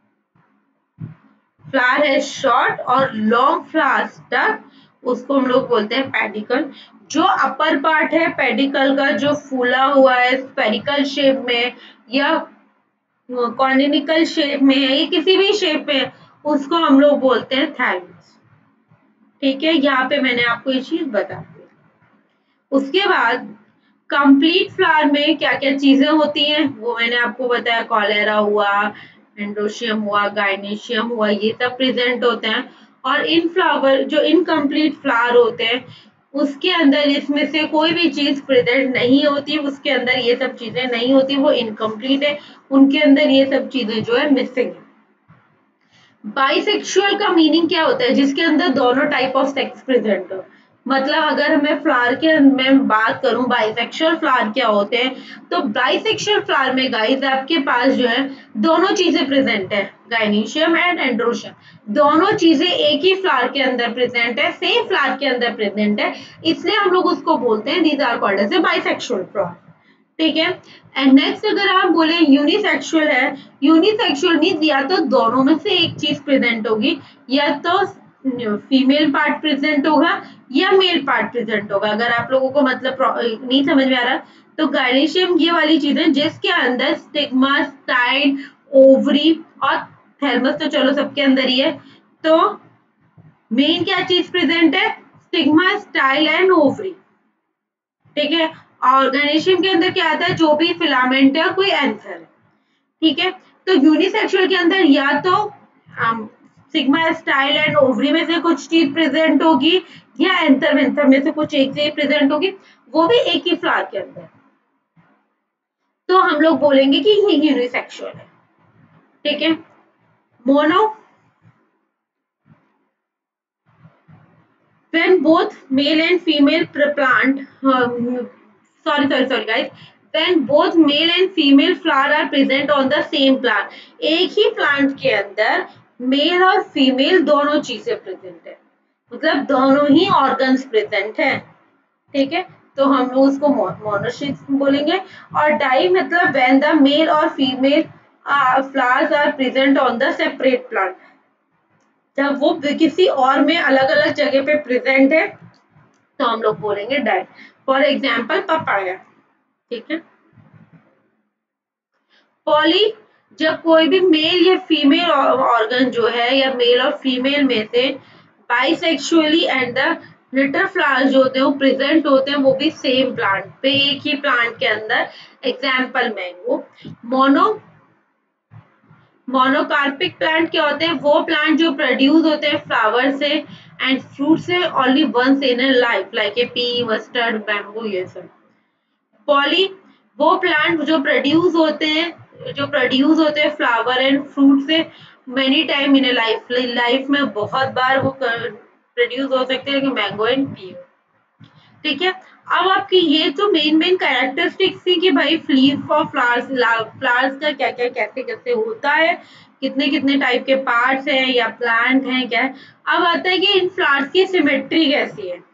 फ्लावर है शॉर्ट और लॉन्ग फ्लावर्स तक उसको हम लोग बोलते हैं पेडिकल। जो अपर पार्ट है पेडिकल का, जो फूला हुआ है स्पेरिकल शेप में या कॉनिकल शेप में है या किसी भी शेप में, उसको हम लोग बोलते हैं थैलमस। ठीक है, यहाँ पे मैंने आपको ये चीज बता दी। उसके बाद कंप्लीट फ्लावर में क्या क्या चीजें होती हैं वो मैंने आपको बताया, कॉलेरा हुआ, एंड्रोशियम हुआ, गाइनेशियम हुआ, ये सब प्रेजेंट होते हैं। और इन फ्लावर जो इनकम्प्लीट फ्लावर होते हैं उसके अंदर इसमें से कोई भी चीज प्रेजेंट नहीं होती, उसके अंदर ये सब चीजें नहीं होती, वो इनकम्प्लीट है, उनके अंदर ये सब चीजें जो है मिसिंग है। बाइसेक्सुअल का मीनिंग क्या होता है, जिसके अंदर दोनों टाइप ऑफ सेक्स प्रेजेंट हो। मतलब अगर मैं फ्लावर के मैं बात करूं बाइसेक्सुअल फ्लावर क्या होते हैं, तो बाइसेक्सुअल फ्लावर में गाइस आपके पास जो है दोनों चीजें प्रेजेंट है, गाइनीशियम एंड एंड्रोशियम, दोनों चीजें एक ही फ्लावर के अंदर प्रेजेंट है, सेम फ्लावर के अंदर प्रेजेंट है, इसलिए हम लोग उसको बोलते हैं these are called as a bisexual flower. ठीक है। एंड नेक्स्ट अगर आप बोले यूनिसेक्सुअल है, यूनिसेक्सुअल मीन्स या तो दोनों में से एक चीज प्रेजेंट होगी, या तो फीमेल पार्ट प्रेजेंट होगा या मेल पार्ट प्रेजेंट होगा। अगर आप लोगों को मतलब नहीं समझ में आ रहा, तो गायनेशियम ये वाली चीजें जिसके अंदर स्टिग्मा, स्टाइल, ओवरी और थैलमस तो चलो सबके अंदर ही है, तो मेन क्या चीज प्रेजेंट है, स्टिग्मा, स्टाइल एंड ओवरी। ठीक है। और गैनेशियम के अंदर क्या आता है, जो भी फिलामेंट है कोई एंथर है। ठीक है। तो यूनिसेक्सुअल के अंदर या तो सिग्मा, स्टाइल एंड ओवरी में से कुछ चीज प्रेजेंट होगी, या एंथर वेंथर में से कुछ एक चीज प्रेजेंट होगी, वो भी एक ही फ्लावर के अंदर, तो हम लोग बोलेंगे कि ये यूनिसेक्सुअल है। ठीक है। Mono, when both male and female plant sorry guys, when both male and female flower are present on the same plant, एक ही प्लांट के अंदर मेल और फीमेल दोनों चीजें प्रेजेंट है, मतलब दोनों ही ऑर्गन्स प्रेजेंट है। ठीक है। तो हम लोग उसको मोनोसिस बोलेंगे। और डाई मतलब व्हेन द मेल और female flowers are present on the separate plant, जब वो किसी और में अलग अलग जगह पे प्रेजेंट है तो हम लोग बोलेंगे डाई। For example papaya. ठीक है। पॉली, जब कोई भी मेल या फीमेल ऑर्गन जो है या मेल और फीमेल में से bisexually and the litter flowers जो होते हैं वो प्रेजेंट होते हैं, वो भी सेम प्लांट पे, एक ही प्लांट के अंदर। Example mango. Mono, monocarpic plant क्या होते हैं, वो प्लांट जो प्रोड्यूस होते हैं फ्लावर से एंड फ्रूट से only once in life, like a pea, mustard, bamboo, ये सब। पॉली, वो प्लांट जो प्रोड्यूस होते हैं फ्लावर एंड फ्रूट से many time in life, life में बहुत बार वो प्रोड्यूस हो सकते हैं, मैंगो एंड पी। ठीक है। अब आपकी ये तो मेन मेन कैरेक्टरिस्टिक्स थी कि भाई लीफ ऑफ फ्लावर्स, फ्लावर्स का क्या क्या कैसे कैसे होता है, कितने कितने टाइप के पार्ट्स हैं या प्लांट हैं क्या है। अब आता है कि इन फ्लावर्स की सिमेट्री कैसी है।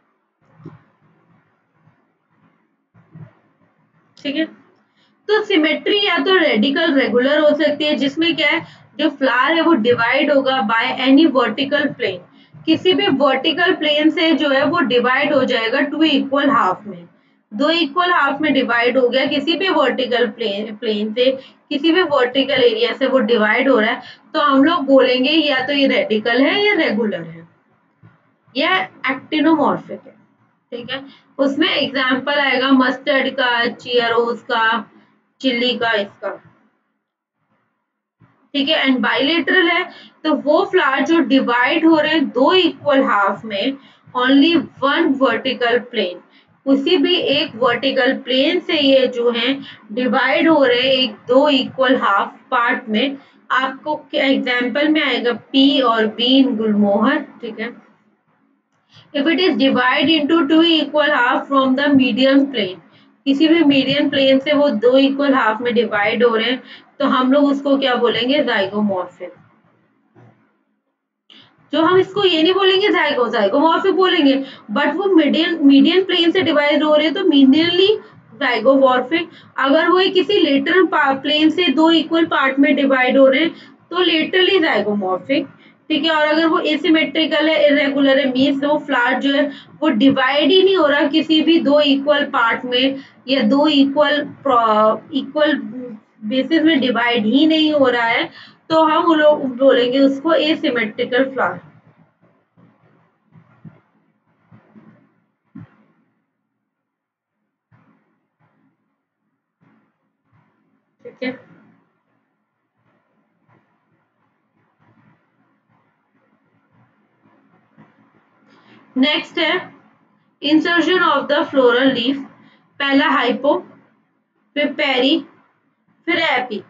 ठीक है। तो सिमेट्री या तो रेडिकल रेगुलर हो सकती है, जिसमें क्या है, जो फ्लावर है वो डिवाइड होगा बाय एनी वर्टिकल प्लेन, किसी भी वर्टिकल प्लेन से जो है वो डिवाइड हो जाएगा टू इक्वल हाफ में, दो इक्वल हाफ में डिवाइड हो गया किसी भी वर्टिकल प्लेन से, किसी भी वर्टिकल एरिया से वो डिवाइड हो रहा है, तो हम लोग बोलेंगे या तो ये रेडिकल है या रेगुलर है या एक्टिनोमॉर्फिक है। ठीक है। उसमें एग्जाम्पल आएगा मस्टर्ड का, चियरोज का, चिल्ली का, इसका। ठीक है। एंड बाइलेटरल है, तो वो फ्लावर जो डिवाइड हो रहे हैं दो इक्वल हाफ में, ओनली वन वर्टिकल प्लेन, किसी भी एक वर्टिकल प्लेन से ये जो है डिवाइड हो रहे हैं एक दो इक्वल हाफ पार्ट में। आपको क्या एग्जाम्पल में आएगा, पी और बीन, गुलमोहर। ठीक है। If it is divided into two equal half from the median plane, किसी भी मीडियन प्लेन से वो दो इक्वल हाफ में डिवाइड हो रहे हैं, तो हम लोग उसको क्या बोलेंगे, जाइगोमॉर्फिक। जो हम इसको ये नहीं बोलेंगे जाइगोमॉर्फिक बोलेंगे, बट वो मीडियन मीडियन प्लेन से डिवाइड हो रहे हैं तो मीडियनली जाइगोमॉर्फिक। अगर वो किसी लेटरल प्लेन से दो इक्वल पार्ट में डिवाइड हो रहे हैं तो लेटरली जाइगोमॉर्फिक। ठीक है, और अगर वो एसिमेट्रिकल है, इरेगुलर है, मीन्स वो फ्लावर जो है वो डिवाइड ही नहीं हो रहा किसी भी दो इक्वल पार्ट में, या दो इक्वल इक्वल बेसिस में डिवाइड ही नहीं हो रहा है, तो हम लोग बोलेंगे उसको एसिमेट्रिकल फ्लावर। ठीक है, नेक्स्ट है insertion of the floral leaf. पहला हाइपो, फिर पेरी, फिर एपी।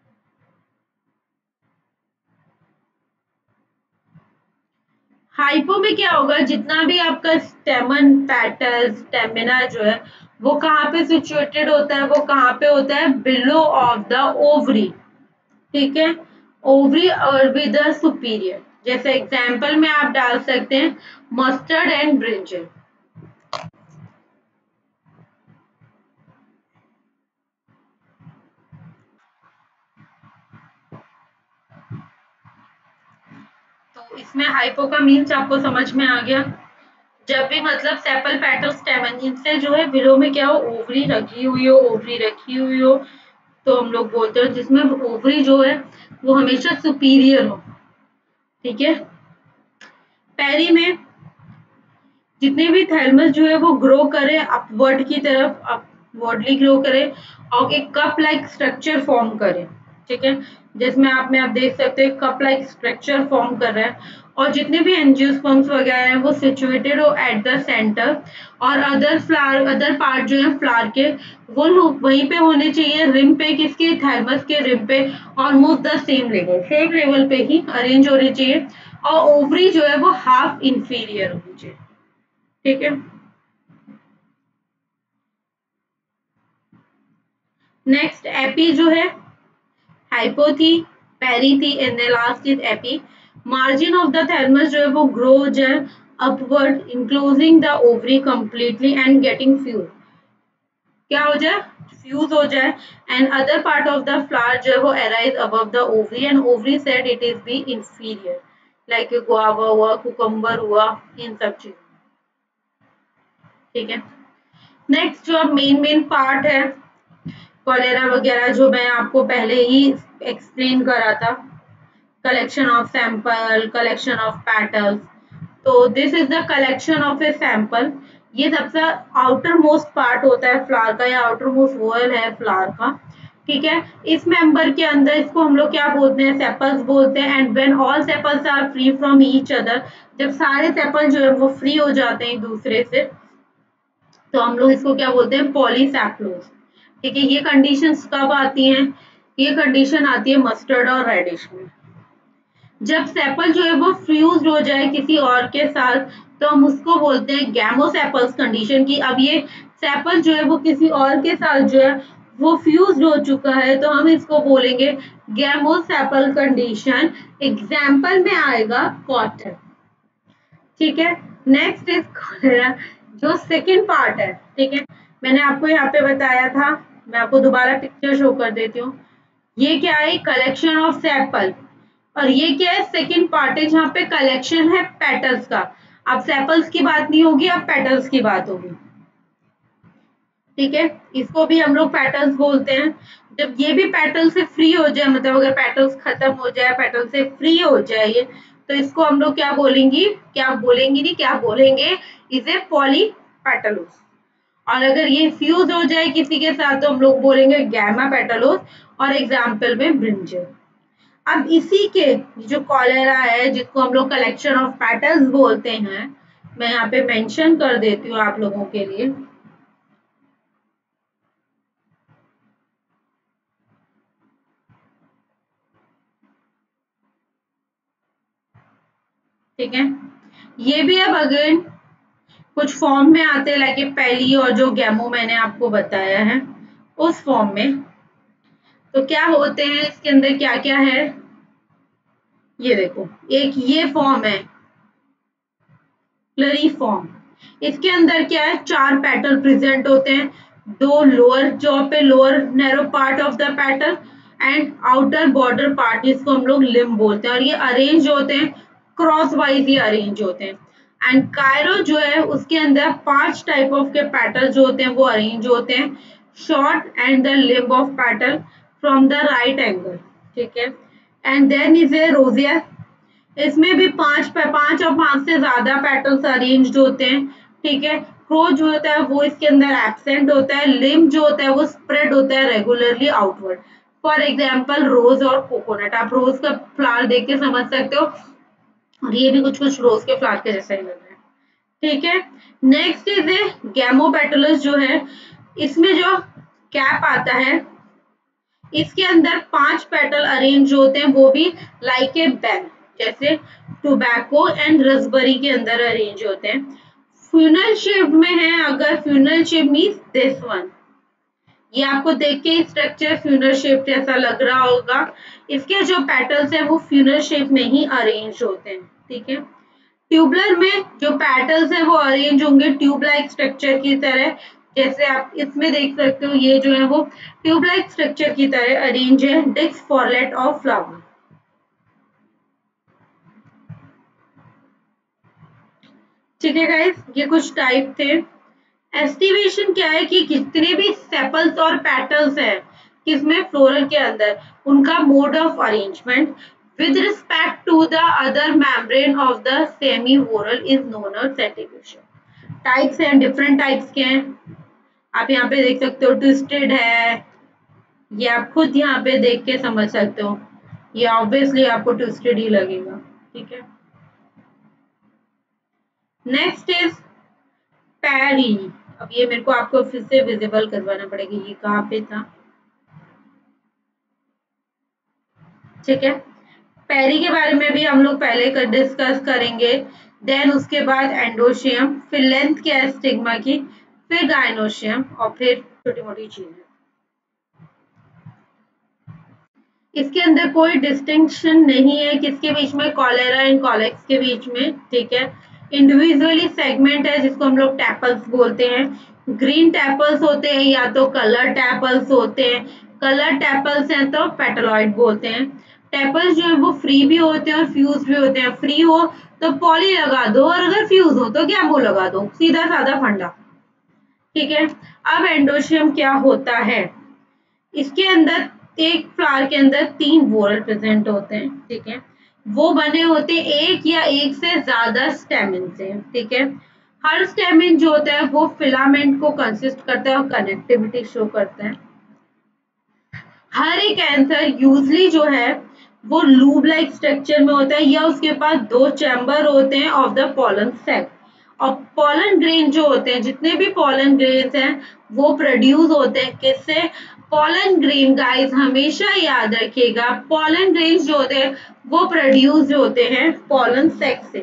हाइपो में क्या होगा, जितना भी आपका स्टेमन पेटल स्टेमिना जो है वो कहाँ पे सिचुएटेड होता है, वो कहाँ पे होता है, बिलो ऑफ द ओवरी। ठीक है, ओवरी और विद द सुपीरियर। जैसे एग्जांपल में आप डाल सकते हैं मस्टर्ड एंड ब्रिंजल। तो इसमें हाइपो का मीन्स आपको समझ में आ गया। जब भी मतलब सेपल पेटल स्टेमन जिनसे जो है बिलो में क्या हो, ओवरी रखी हुई हो, ओवरी रखी हुई हो, तो हम लोग बोलते हैं जिसमें ओवरी जो है वो हमेशा सुपीरियर हो। ठीक है, पैरी में जितने भी थैलमस जो है वो ग्रो करे अपवर्ड की तरफ, अपवर्डली ग्रो करे और एक कप लाइक स्ट्रक्चर फॉर्म करे। ठीक है, जिसमें आप देख सकते हैं कप लाइक स्ट्रक्चर फॉर्म कर रहा है, और जितने भी एंजियोस्पर्म्स वगैरह हैं वो सिचुएटेड हो एट द सेंटर, और अदर फ्लावर अदर पार्ट जो है फ्लावर के वो लोग वहीं पे होने चाहिए, रिम पे, किसके, थैलमस के रिम पे, ऑलमोस्ट द सेम लेवल पे ही अरेंज होने चाहिए, और ओवरी जो है वो हाफ इंफीरियर होनी चाहिए। ठीक है, नेक्स्ट एपी जो है, हाइपो थी, पेरी थी, and last is epi. Margin of the thalamus जो है वो ग्रो जो है upward enclosing the ovary completely and getting fuse, क्या हो जाए, फ्यूज हो जाए, and other part of the flower जो है वो arise above the ovary, and ovary said it is be inferior, like guava हुआ, कुकम्बर हुआ, इन सब चीजों। ठीक है, नेक्स्ट जो अब मेन पार्ट है, कॉलेरा वगैरह जो मैं आपको पहले ही एक्सप्लेन करा था, collection of sample, collection of petals. तो this is the collection of a sample. ये सबसे आउटर मोस्ट पार्ट होता है फ्लावर का, या आउटर मोस्ट वॉयल है फ्लावर का। ठीक है, इस मेंबर के अंदर इसको हम लोग क्या बोलते हैं, सेपल्स बोलते हैं। And when all sepals are free from each other, जब सारे सेपल जो है वो फ्री हो जाते हैं एक दूसरे से, तो हम लोग इसको क्या बोलते हैं, पॉलीसैक्लोज। ठीक है, ये कंडीशंस कब आती हैं, ये कंडीशन आती है मस्टर्ड और रेडिश में। जब सेपल जो है वो फ्यूज हो जाए किसी और के साथ, तो हम उसको बोलते हैं गैमोसेपल्स कंडीशन की। अब ये सेपल जो है वो किसी और के साथ जो है वो फ्यूज हो चुका है, तो हम इसको बोलेंगे गैमोसेपल कंडीशन। एग्जाम्पल में आएगा कॉटन। ठीक है, नेक्स्ट इज कॉलेरा, जो सेकंड पार्ट है। ठीक है, मैंने आपको यहाँ पे बताया था, मैं आपको दोबारा पिक्चर शो कर देती हूँ। ये क्या है, कलेक्शन ऑफ सेपल, और ये क्या है, सेकंड पार्ट है जहाँ पे कलेक्शन है पेटल्स का। अब सेपल्स की बात नहीं होगी, अब पेटल्स की बात होगी। ठीक है, इसको भी हम लोग पेटल्स बोलते हैं। जब ये भी पेटल से फ्री हो जाए, मतलब अगर पेटल्स खत्म हो जाए, पेटल से फ्री हो जाए ये, तो इसको हम लोग क्या बोलेंगी, क्या बोलेंगी नहीं, क्या बोलेंगे, इसे पॉली पेटलोस। और अगर ये फ्यूज हो जाए किसी के साथ, तो हम लोग बोलेंगे गैमा पेटलोस, और एग्जाम्पल में ब्रिंजल। अब इसी के जो कॉलेरा है जिसको हम लोग कलेक्शन ऑफ पेटल्स बोलते हैं, मैं यहाँ पे मेंशन कर देती हूँ आप लोगों के लिए। ठीक है, ये भी अब अगेन कुछ फॉर्म में आते हैं, लाइक पहली और जो गैमो मैंने आपको बताया है उस फॉर्म में। तो क्या होते हैं इसके अंदर, क्या क्या है, ये देखो। एक ये फॉर्म है क्लरीफॉर्म। इसके अंदर क्या है, 4 पेटल प्रेजेंट होते हैं, 2 लोअर जॉ पे, lower narrow part of the petal and outer border part जिसको हम लोग लिम्ब बोलते हैं, और ये अरेंज होते हैं क्रॉस वाइज, ये अरेंज होते हैं। एंड कायरो जो है उसके अंदर 5 टाइप ऑफ के पेटल जो होते हैं वो अरेंज होते हैं, short and the limb of petal from the right angle, ठीक है। And then is a rosea, इसमें भी 5 और 5 से ज्यादा पेटल्स अरेंज्ड होते हैं, ठीक है। क्रो जो होता है वो इसके अंदर एब्सेंट होता है, लिम्ब जो होता है वो स्प्रेड होता है regularly outward. For example rose और कोकोनट, आप रोज का फ्लावर देख के समझ सकते हो, और ये भी कुछ कुछ रोज के फ्लावर के जैसा ही लग रहा है, ठीक है। नेक्स्ट इज ए गैमोपेटलस जो है, इसमें जो कैप आता है इसके अंदर 5 पेटल अरेंज होते हैं, वो भी लाइक ए बेल, जैसे टोबैको एंड रसबेरी के अंदर अरेंज होते हैं। फ्यूनल शेप में है, अगर funnel shape means this one, ये आपको देख के स्ट्रक्चर फ्यूनल शेप जैसा लग रहा होगा। इसके जो पेटल्स है वो फ्यूनल शेप में ही अरेंज होते हैं, ठीक है। ट्यूबलर में जो पेटल्स है वो अरेंज होंगे ट्यूब लाइक स्ट्रक्चर की तरह, जैसे आप इसमें देख सकते हो, ये जो है वो ट्यूब लाइक स्ट्रक्चर की तरह अरेंज है, डिस्क फॉरलेट ऑफ फ्लावर, ठीक है गाइस। ये कुछ टाइप थे। एस्टिवेशन क्या है कि कितने भी सेपल्स और पेटल्स है किसमें, फ्लोरल के अंदर, उनका mode of arrangement with respect to the other membrane of the semi whorl is known as aestivation. Types हैं, डिफरेंट टाइप्स के हैं, आप यहाँ पे देख सकते हो ट्विस्टेड है, ये आप खुद यहाँ पे देख के समझ सकते हो, ये ऑब्वियसली आपको ट्विस्टेड ही लगेगा, ठीक है। Next is peri. अब ये मेरे को आपको फिर से विजिबल करवाना पड़ेगा, ये कहाँ पे था, ठीक है। पैरी के बारे में भी हम लोग पहले डिस्कस करेंगे, देन उसके बाद एंडोशियम, फिर लेंथ क्या है स्टिग्मा की, फिर गाइनोशियम, और फिर छोटी मोटी चीजें। इसके अंदर कोई डिस्टिंक्शन नहीं है किसके बीच में, कॉलेरा एंड कॉलेक्स के बीच में, ठीक है। इंडिविजुअली सेगमेंट है जिसको हम लोग टैपल्स बोलते हैं। ग्रीन टैपल्स होते हैं या तो कलर टैपल्स होते हैं, कलर टैपल्स हैं तो पेटलॉइड बोलते हैं। टैपल्स जो है वो फ्री भी होते हैं और फ्यूज भी होते हैं, फ्री हो तो पॉली लगा दो और अगर फ्यूज हो तो गैमो लगा दो, सीधा साधा फंडा, ठीक है। अब एंडोशियम क्या होता है, इसके अंदर एक फ्लावर के अंदर 3 वोरल प्रेजेंट होते हैं, ठीक है। वो बने होते हैं एक या एक से ज्यादा स्टेमिन से, ठीक है। हर स्टेमिन जो होता है वो फिलामेंट को कंसिस्ट करता है और कनेक्टिविटी शो करता है। हर एक एंथर यूजली जो है वो लूब लाइक स्ट्रक्चर में होता है, या उसके पास 2 चैम्बर होते हैं ऑफ द पॉलन सेक। और पॉलन ग्रेन जो होते हैं, जितने भी पॉलन ग्रेन्स हैं वो प्रोड्यूस होते हैं किससे, पॉलन ग्रेन, गाइस हमेशा याद रखिएगा, पॉलन ग्रेन्स जो होते हैं वो प्रोड्यूस होते हैं पॉलन सेक से,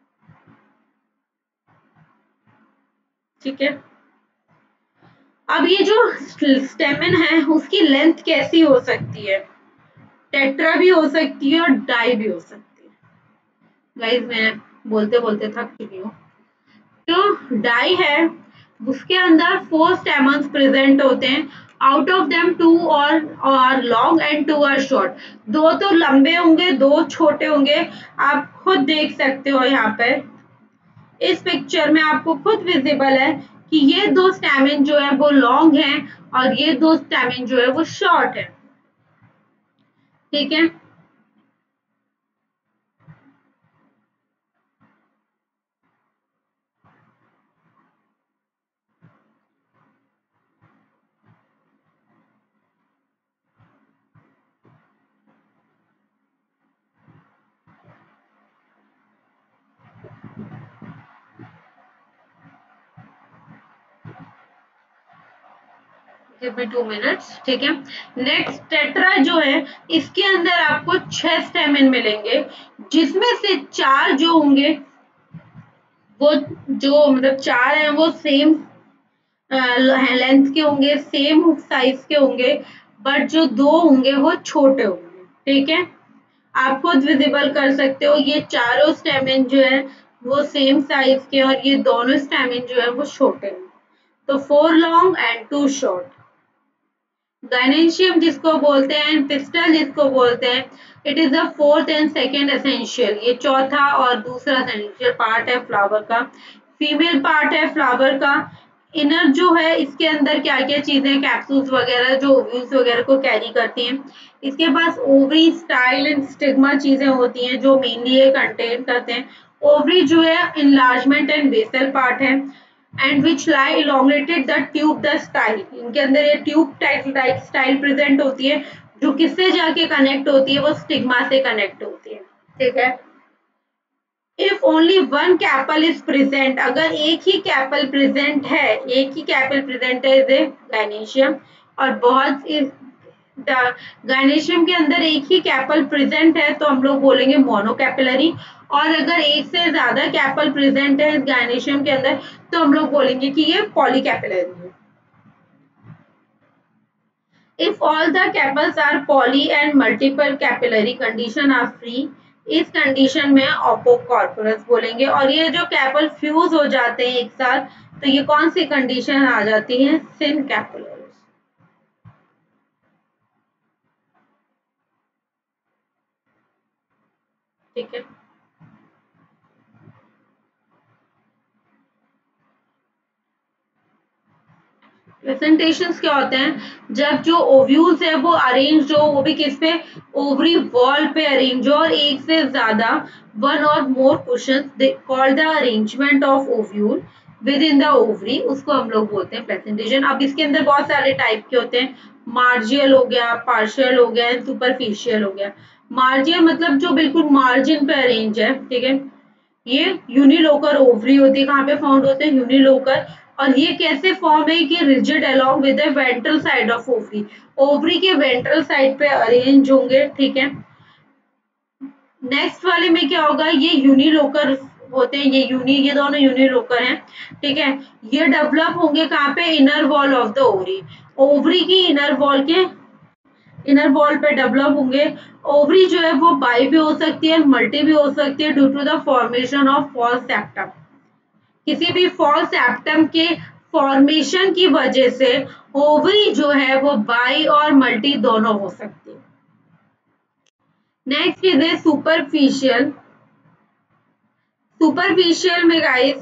ठीक है। अब ये जो स्टेमिन है उसकी लेंथ कैसी हो सकती है, टेट्रा भी हो सकती है और डाई भी हो सकती है। गाइस मैं बोलते बोलते थक चुकी हूँ। जो डाई है उसके अंदर 4 स्टेमन्स प्रेजेंट होते हैं, आउट ऑफ देम 2 और लॉन्ग एंड 2 आर शॉर्ट। 2 तो लंबे होंगे, 2 छोटे होंगे, आप खुद देख सकते हो यहाँ पे इस पिक्चर में आपको खुद विजिबल है कि ये 2 स्टेमिन जो है वो लॉन्ग है और ये 2 स्टेमिन जो है वो शॉर्ट है, ठीक है। गिव मी 2 मिनट्स, ठीक है। नेक्स्ट टेट्रा जो है इसके अंदर आपको 6 स्टेमिन मिलेंगे, जिसमें से 4 जो होंगे वो जो मतलब 4 हैं वो सेम लेंथ के होंगे, सेम साइज के होंगे, बट जो 2 होंगे वो छोटे होंगे। ठीक है, आप खुद विजिबल कर सकते हो, ये चारों स्टेमिन जो है वो सेम साइज के, और ये दोनों स्टेमिन जो है वो छोटे हैं। तो 4 लॉन्ग एंड 2 शॉर्ट। गायनेशियम जिसको बोलते हैं, पिस्टल जिसको बोलते हैं, it is the fourth and second essential, ये चौथा और दूसरा एसेंशियल पार्ट है फ्लावर का, फीमेल पार्ट है फ्लावर का। इनर जो है इसके अंदर क्या क्या चीजें, कैप्सूल्स वगैरह जो ओव्यूल्स वगैरह को कैरी करती हैं। इसके पास ओवरी, स्टाइल एंड स्टिग्मा चीजें होती हैं जो मेनली ये कंटेन करते हैं। ओवरी जो है इनलार्जमेंट एंड बेसल पार्ट है, and which lie elongated the tube the style, इनके अंदर ये ट्यूब टाइप स्टाइल प्रेजेंट होती है, जो किससे जाके कनेक्ट होती है, वो स्टिग्मा से कनेक्ट होती है। ठीक है, if only one carpel is present, अगर एक ही कैपल प्रेजेंट है, एक ही कैपल प्रेजेंट है इज ए गायनेशियम, और बहुत गायनेशियम के अंदर एक ही कैपल प्रेजेंट है तो हम लोग बोलेंगे मोनोकैपिलरी, और अगर एक से ज्यादा कैपल प्रेजेंट है गायनेशियम के अंदर तो हम लोग बोलेंगे कि ये पॉलीकैपिलरी है। If all the capsules are poly and multiple capillary condition are free, इस कंडीशन में अपोकॉर्पोरस बोलेंगे। और ये जो कैपल फ्यूज हो जाते हैं एक साथ, तो ये कौन सी कंडीशन आ जाती है, सिन कैपिलर्स। ठीक है, प्रेजेंटेशंस क्या होते हैं, जब जो ओव्यूल्स है वो अरेंज हो, वो भी किस पे, ओवरी वॉल पे अरेंज हो, और एक से ज्यादा, वन और more cushions called the arrangement of ovule within the ovary, उसको हम लोग बोलते हैं प्रेजेंटेशन। अब इसके अंदर बहुत सारे टाइप के होते हैं, मार्जियल हो गया, पार्शियल हो गया, सुपरफिशियल हो गया। मार्जियल मतलब जो बिल्कुल मार्जिन पे अरेंज है। ठीक है, ये यूनिलोकर ओवरी होती है, कहाँ पे फाउंड होते हैं, यूनिलोकर। और ये कैसे फॉर्म है कि rigid along with the ventral side of ovary, ovary के वेंट्रल साइड पे अरेंज होंगे। ठीक है, नेक्स्ट वाले में क्या होगा, ये यूनिलोकर होते हैं, ये दोनों यूनिलोकर हैं। ठीक है, ये डेवलप होंगे कहाँ पे, inner wall of the ovary, ovary की इनर वॉल के, इनर वॉल पे डेवलप होंगे। ओवरी जो है वो बाई भी हो सकती है, मल्टी भी हो सकती है, due to the formation of false septum, किसी भी फॉल्स सेप्टम के फॉर्मेशन की वजह से ओवरी जो है वो बाई और मल्टी दोनों हो सकती है। Next is a superficial. Superficial में गाइस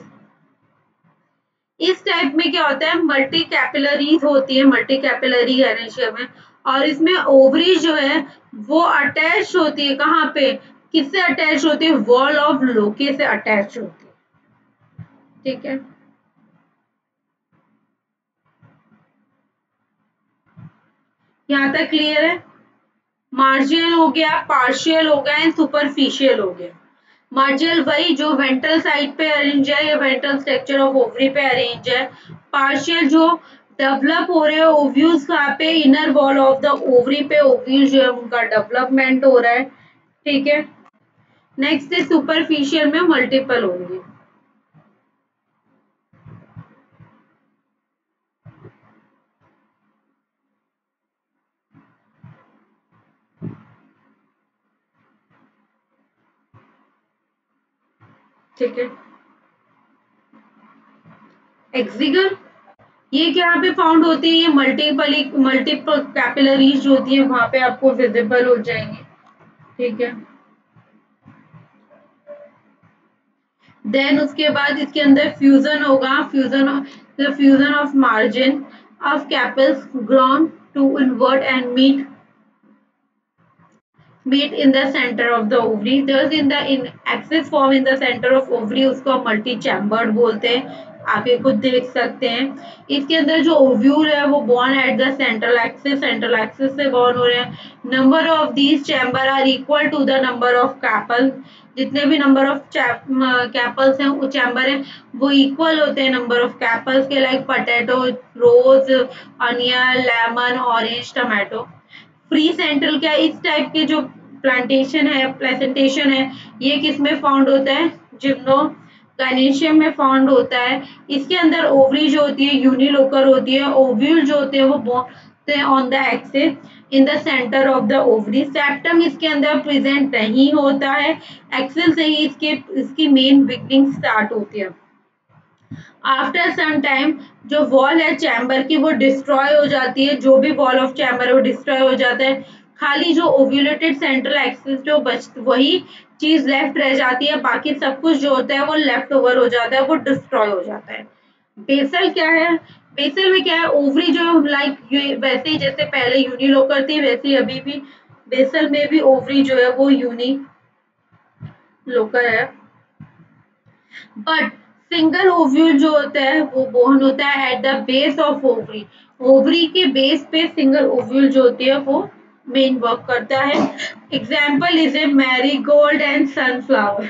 इस टाइप में क्या होता है, मल्टी कैपिलरीज होती है, मल्टी कैपिलरी गायनेशियम में, और इसमें ओवरी जो है वो अटैच होती है, कहाँ पे, किससे अटैच होती है, वॉल ऑफ लोके से अटैच होती है। ठीक है, यहाँ तक क्लियर है। मार्जियल हो गया, पार्शियल हो गया एंड सुपरफिशियल हो गया। मार्जियल वही जो वेंट्रल साइड पे अरेंज है, या वेंट्रल स्ट्रक्चर ऑफ ओवरी पे अरेंज है। पार्शियल जो डेवलप हो रहे हैं ओव्यूल्स कहाँ पे, inner wall of the ovary पे ओव्यूल जो है उनका डेवलपमेंट हो रहा है। ठीक है, नेक्स्ट है सुपरफिशियल में मल्टीपल होंगे। ठीक है, एक्सिगन, ये क्या पे फाउंड होती है, ये मल्टीपल मल्टीपल कैपिलरीज जो होती है वहां पे आपको विजिबल हो जाएंगे। ठीक है, देन उसके बाद इसके अंदर फ्यूजन होगा, fusion of margin of carpels ground to invert and meet in the center of the ovary, thus in the in axis form in the center of ovary, उसको हम मल्टी चैम्बर्ड बोलते हैं। आप ये खुद देख सकते हैं, इसके अंदर जो ओव्यूल है वो born at the central axis से बॉर्न हो रहे हैं। Number of these chamber are equal to the number of carpel, जितने भी नंबर ऑफ कैपल्स हैं वो चैम्बर हैं वो इक्वल होते हैं नंबर ऑफ कैपल्स के, like potato, rose, onion, lemon, orange, tomato. Free central क्या, इस टाइप के जो प्लांटेशन है, प्रेजेंटेशन है, ये किस में फाउंड होता है, जिम्नो गायनेशियम में फाउंड होता है। इसके अंदर ओवरी जो होती है यूनिलोकर होती है, ओव्यूल जो होते हैं वो बोलते हैं on the axis in the centre of the ovary. Septum इसके अंदर प्रेजेंट नहीं होता है, एक्सेल से ही इसके इसकी मेन बिगनिंग स्टार्ट होती है। आफ्टर सम टाइम जो वॉल है चैम्बर की वो डिस्ट्रॉय हो जाती है, जो भी वॉल ऑफ चैम्बर है वो डिस्ट्रॉय हो जाता है। खाली जो ओव्यूलेटेड सेंट्रल एक्सिस जो बच वही चीज लेफ्ट रह जाती है, बाकी सब कुछ जो होता है वो लेफ्ट ओवर हो जाता है, वो डिस्ट्रॉय हो जाता है। बेसल क्या है? बेसल में क्या है, ओवरी जो लाइक वैसे ही जैसे पहले यूनिलोकर थी वैसे ही अभी भी बेसल में भी ओवरी जो है वो यूनिलोकर है। बट सिंगल ओव्यूल जो होता है वो बोर्न होता है at the base of ovary. Ovary के बेस पे सिंगल ओव्यूल जो होती है वो मेन वर्क करता है। Example is a marigold and sunflower.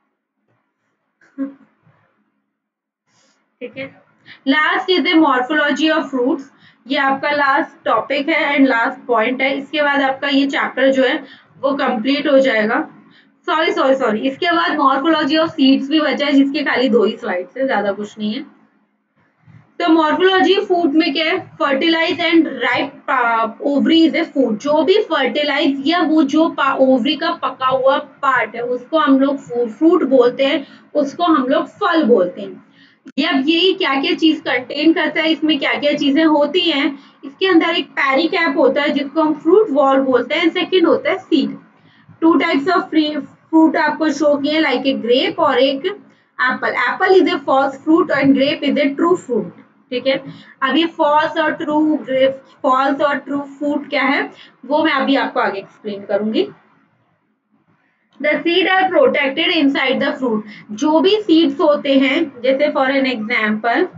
ठीक है। Last is the morphology of fruits. ये आपका लास्ट टॉपिक है एंड लास्ट पॉइंट है। इसके बाद आपका ये चैप्टर जो है वो कंप्लीट हो जाएगा। सॉरी सॉरी सॉरी, इसके बाद मॉर्फोलॉजी ऑफ सीड्स भी बचा है जिसके खाली 2 ही स्लाइड्स है, ज्यादा कुछ नहीं है। तो मॉर्फोलॉजी फूड में क्या है, fertilise and ripe ovary is a food. जो भी फर्टिलाइज या वो जो ओवरी का पका हुआ पार्ट है उसको हम लोग फ्रूट बोलते हैं, उसको हम लोग फल बोलते हैं। ये अब यही क्या क्या चीज कंटेन करता है, इसमें क्या क्या चीजें होती हैं। इसके अंदर एक पैरी कैप होता है जिसको हम फ्रूट वॉल बोलते हैं, सेकंड होता है seed. Two types of fruit आपको शो किए, लाइक ए ग्रेप और एक apple. Apple is a false fruit and grape is a true fruit. ठीक है। अभी फॉल्स और ट्रू ग्रेप, फॉल्स और ट्रू फ्रूट क्या है वो मैं अभी आपको आगे एक्सप्लेन करूंगी। The seed are protected inside the fruit. जो भी सीड्स होते हैं, जैसे फॉर एन एग्जाम्पल,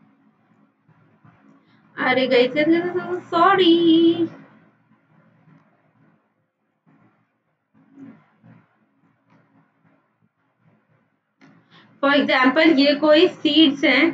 अरे गई सॉरी, फॉर एग्जाम्पल ये कोई सीड्स हैं,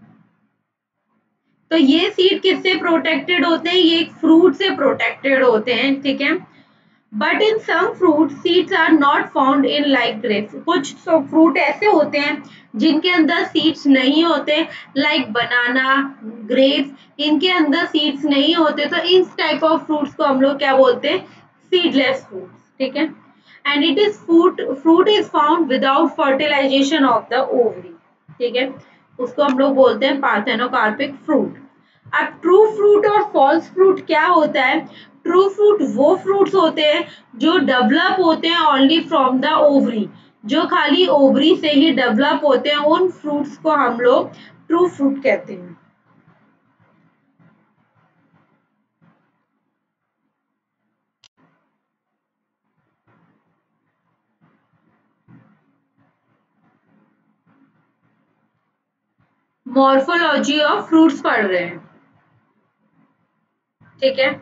तो ये सीड किससे प्रोटेक्टेड होते हैं, ये फ्रूट से प्रोटेक्टेड होते हैं। ठीक है। But in some fruit seeds are not found in like grapes. कुछ फ्रूट ऐसे होते हैं जिनके अंदर सीड्स नहीं होते, लाइक बनाना, ग्रेप्स, इनके अंदर सीड्स नहीं होते, तो इस टाइप ऑफ फ्रूट्स को हम लोग क्या बोलते हैं, सीडलेस फ्रूट्स। ठीक है। And it is fruit is found without fertilisation of the ovary. ठीक है। उसको हम लोग बोलते हैं पार्थेनोकार्पिक फ्रूट। अब ट्रू फ्रूट और फॉल्स फ्रूट क्या होता है? ट्रू फ्रूट वो फ्रूट्स होते हैं जो डेवलप होते हैं ओनली फ्रॉम द ओवरी, जो खाली ओवरी से ही डेवलप होते हैं, उन फ्रूट्स को हम लोग ट्रू फ्रूट कहते हैं। मॉर्फोलॉजी ऑफ फ्रूट्स पढ़ रहे हैं। ठीक है।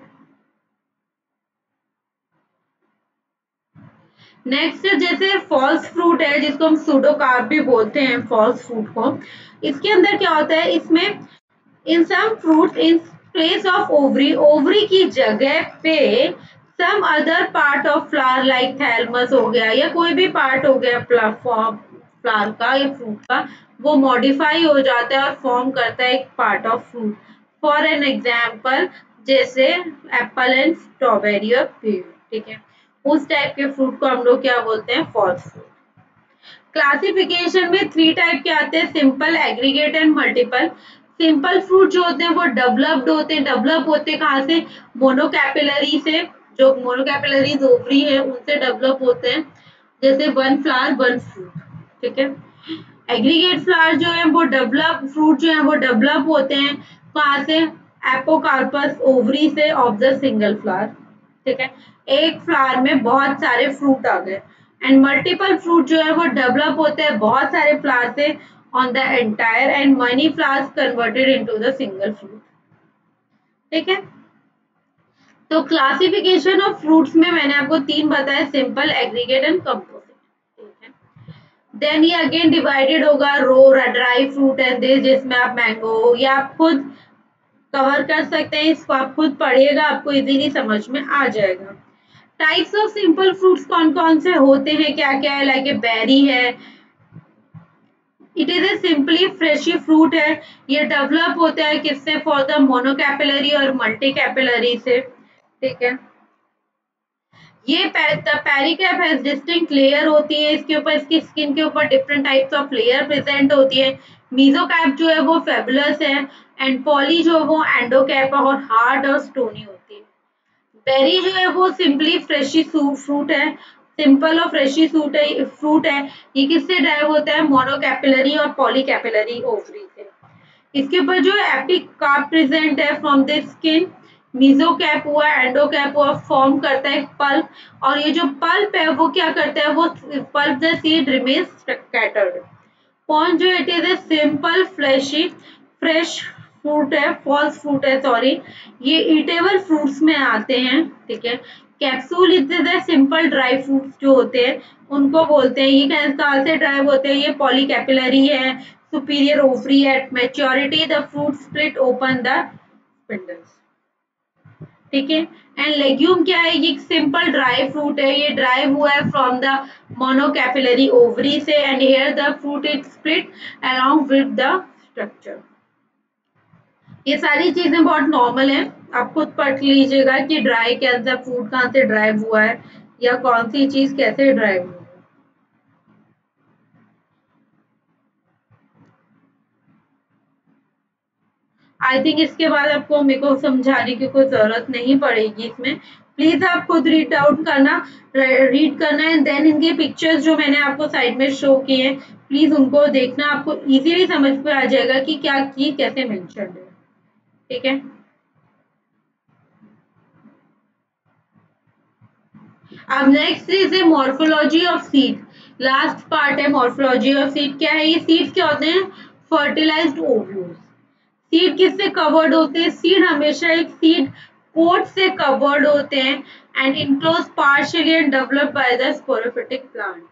नेक्स्ट जैसे फॉल्स फ्रूट है जिसको हम सूडोकार्प भी बोलते हैं, फॉल्स फ्रूट को। इसके अंदर क्या होता है, इसमें in some fruits in place of ovary, ovary की जगह पे some other part of flower like thalamus हो गया या कोई भी पार्ट हो गया फ्लावर का या फ्रूट का, वो मॉडिफाई हो जाता है और फॉर्म करता है एक part of fruit. For an example जैसे एप्पल एंड स्ट्रॉबेरी और पेड़। ठीक है। उस टाइप के फ्रूट को हम लोग क्या बोलते हैं, फॉल्स फ्रूट। क्लासिफिकेशन में 3 टाइप के आते हैं, simple, aggregate and multiple. Simple fruit जो होते हैं वो डेवलप्ड होते हैं, डेवलप होते हैं कहाँ से, मोनोकैपिलरी से, जो मोनोकैपिलरी ओवरी है उनसे डेवलप होते हैं, जैसे वन फ्लावर वन फ्रूट। ठीक है। एग्रीगेट फ्लावर जो है वो डेवलप फ्रूट जो है वो डेवलप होते हैं कहाँ से, एपोकार्पस ओवरी से ऑफ द सिंगल फ्लावर। ठीक है। एक फ्लावर में बहुत सारे फ्रूट आ गए। एंड मल्टीपल फ्रूट जो है वो डेवलप होते हैं बहुत सारे फ्लावर से on the entire, and many flowers converted into the single fruit. ठीक है। तो क्लासिफिकेशन ऑफ फ्रूट्स में मैंने आपको 3 बताया, सिंपल, एग्रीगेट एंड कंपोजिट। ठीक है। देन ये अगेन डिवाइडेड होगा रो, ड्राई फ्रूट एंड दिस, जिसमें आप मैंगो या आप खुद कवर कर सकते हैं, इसको आप खुद पढ़िएगा, आपको इजीली समझ में आ जाएगा। टाइप्स ऑफ सिंपल फ्रूट्स कौन कौन से होते हैं, क्या क्या है, लाइक ए बेरी है, it is a simply fleshy fruit है। ये डेवलप होता है किससे, फॉर द मोनोकैपिलरी और मल्टी कैपिलरी से, ठीक है। ये पेरिकैप हैज डिस्टिंक्ट लेयर होती है, इसके ऊपर, इसकी स्किन के ऊपर different types of layer present होती है। मीजोकैप जो है वो फेबुलस है, एंड पॉली जो है वो एंडोकैप और हार्ड और स्टोनी होती है। बेरी जो है वो सिंपली फ्रेशी फ्रूट है, सिंपल और फ्रेशी फ्रूट है। ये किससे ड्राइव होता है, मोनोकैपिलरी और पॉलीकैपिलरी ओवरी से। इसके ऊपर जो एपिकार्प प्रेजेंट है फ्रॉम द स्किन, मीजोकैप हुआ, एंडोकैप हुआ, फॉर्म करता है पल्प, और ये जो पल्प है वो क्या करता है, वो pulp the seed remains scattered. कौन जो, it is a simple fleshy fresh fruit है, फॉल्स फ्रूट है सॉरी। ये ईटेबल फ्रूट्स में आते हैं, ठीक है। Capsule it is a simple dry fruits जो होते हैं उनको बोलते हैं। ये कहाँ से ड्राइव होते हैं, ये पॉलीकैपिलरी है, सुपीरियर ओवरी है। At maturity the fruit split open the spindles, ठीक है। एंड लेग्यूम क्या है, ये सिंपल ड्राई फ्रूट है, ये ड्राइव हुआ है फ्रॉम द मोनोकैपिलरी ओवरी से, and here the fruit is split along with the structure. ये सारी चीजें बहुत नॉर्मल है, आप खुद पढ़ लीजिएगा कि ड्राई कैसा फ्रूट कहाँ से ड्राइव हुआ है या कौन सी चीज कैसे ड्राइव हुई है। आई थिंक इसके बाद आपको मेरे को समझाने की कोई जरूरत नहीं पड़ेगी इसमें। प्लीज आप खुद रीड करना एंड देन इनके पिक्चर्स जो मैंने आपको साइड में शो किए हैं, प्लीज उनको देखना, आपको इजीली समझ में आ जाएगा कि क्या की कैसे मेंशन है, ठीक है। अब next is a morphology of seed. Last part है मॉर्फोलॉजी ऑफ सीड। क्या है ये, सीड्स क्या होते हैं, फर्टिलाइज्ड ओव्यूल्स। सीड किससे कवर्ड होते हैं, सीड हमेशा एक सीड कोट से कवर्ड होते हैं, and enclose partially and developed by the sporophytic plant,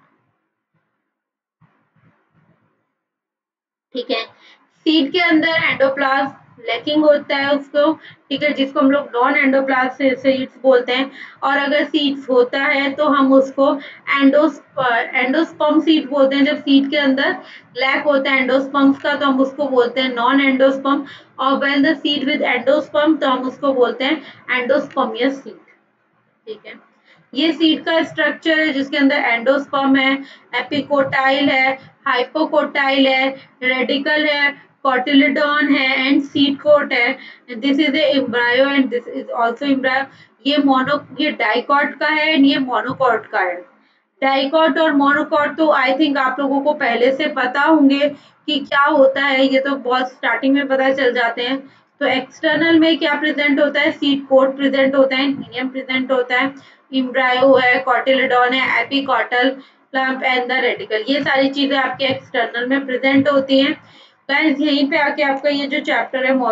ठीक है। सीड के अंदर एंडोप्लाज्म लैकिंग होता है उसको, ठीक है, जिसको हम लोग नॉन एंडोप्लाज्म सीड्स बोलते हैं। और अगर सीड्स होता है तो हम उसको एंडोस्पर्म सीड बोलते हैं। जब सीड के अंदर लैक होता है एंडोस्पर्म्स का तो हम उसको बोलते हैं नॉन एंडोस्पर्म, और when the seed with endosperm तो हम उसको बोलते हैं एंडोस्पर्मियस सीड, ठीक है। ये सीड का स्ट्रक्चर है जिसके अंदर एंडोस्पर्म है, एपिकोटाइल है, हाइपोकोटाइल है, रेडिकल है, कॉटिलिडॉन है, एंड सीड कोट है। This is a embryo and this is also embryo. ये डाइकॉट का है एंड ये मोनोकॉट का है। डाइकॉट और मोनोकॉट तो आई थिंक आप लोगों को पहले से पता होंगे कि क्या होता है, ये तो बहुत स्टार्टिंग में पता चल जाते हैं। तो एक्सटर्नल में क्या प्रेजेंट होता है, सीड कोट प्रेजेंट होता है, मीडियम प्रेजेंट होता है, इम्ब्रायो है, कॉटिलिडॉन है, epicotyl plumule and the radicle. ये सारी चीजें आपके एक्सटर्नल में प्रेजेंट होती हैं। गाइस यहीं पे आके आपका ये जो चैप्टर है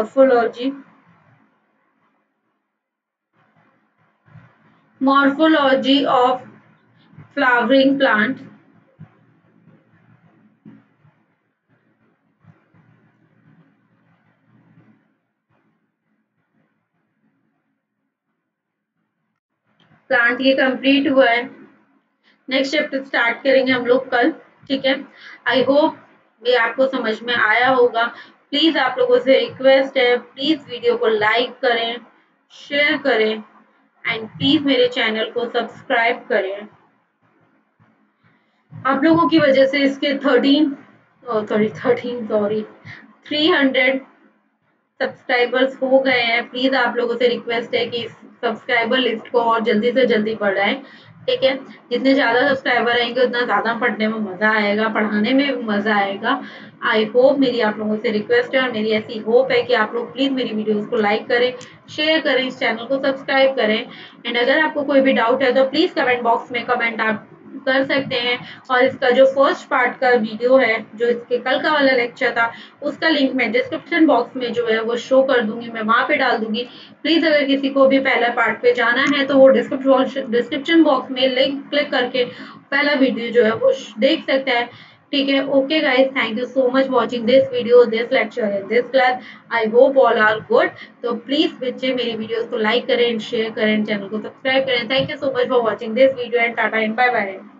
morphology of flowering plant. Plant ये कंप्लीट हुआ है। नेक्स्ट चैप्टर स्टार्ट करेंगे हम लोग कल, ठीक है। आई होप ये आपको समझ में आया होगा। प्लीज आप लोगों से रिक्वेस्ट है, प्लीज वीडियो को लाइक करें, शेयर करें, एंड प्लीज मेरे चैनल को सब्सक्राइब करें। आप लोगों की वजह से इसके 300 सब्सक्राइबर्स हो गए हैं। प्लीज आप लोगों से रिक्वेस्ट है कि सब्सक्राइबर लिस्ट को और जल्दी से जल्दी बढ़ाएं, ठीक है। जितने ज्यादा सब्सक्राइबर आएंगे उतना ज्यादा पढ़ने में मजा आएगा, पढ़ाने में भी मजा आएगा। आई होप, मेरी आप लोगों से रिक्वेस्ट है और मेरी ऐसी होप है कि आप लोग प्लीज मेरी वीडियोस को लाइक करें, शेयर करें, इस चैनल को सब्सक्राइब करें। एंड अगर आपको कोई भी डाउट है तो प्लीज कमेंट बॉक्स में कमेंट आप कर सकते हैं। और इसका जो फर्स्ट पार्ट का वीडियो है, जो इसके कल का वाला लेक्चर था, उसका लिंक मैं डिस्क्रिप्शन बॉक्स में जो है वो शो कर दूंगी, मैं वहां पे डाल दूंगी। प्लीज अगर किसी को भी पहला पार्ट पे जाना है तो वो डिस्क्रिप्शन बॉक्स में लिंक क्लिक करके पहला वीडियो जो है वो देख सकता है, ठीक है। Okay guys, thank you so much watching this video, this lecture in this class. I hope all are good. तो प्लीज बच्चे मेरी वीडियोस को लाइक करें, शेयर करें, चैनल को सब्सक्राइब करें। Thank you so much for watching this video and tata and bye bye.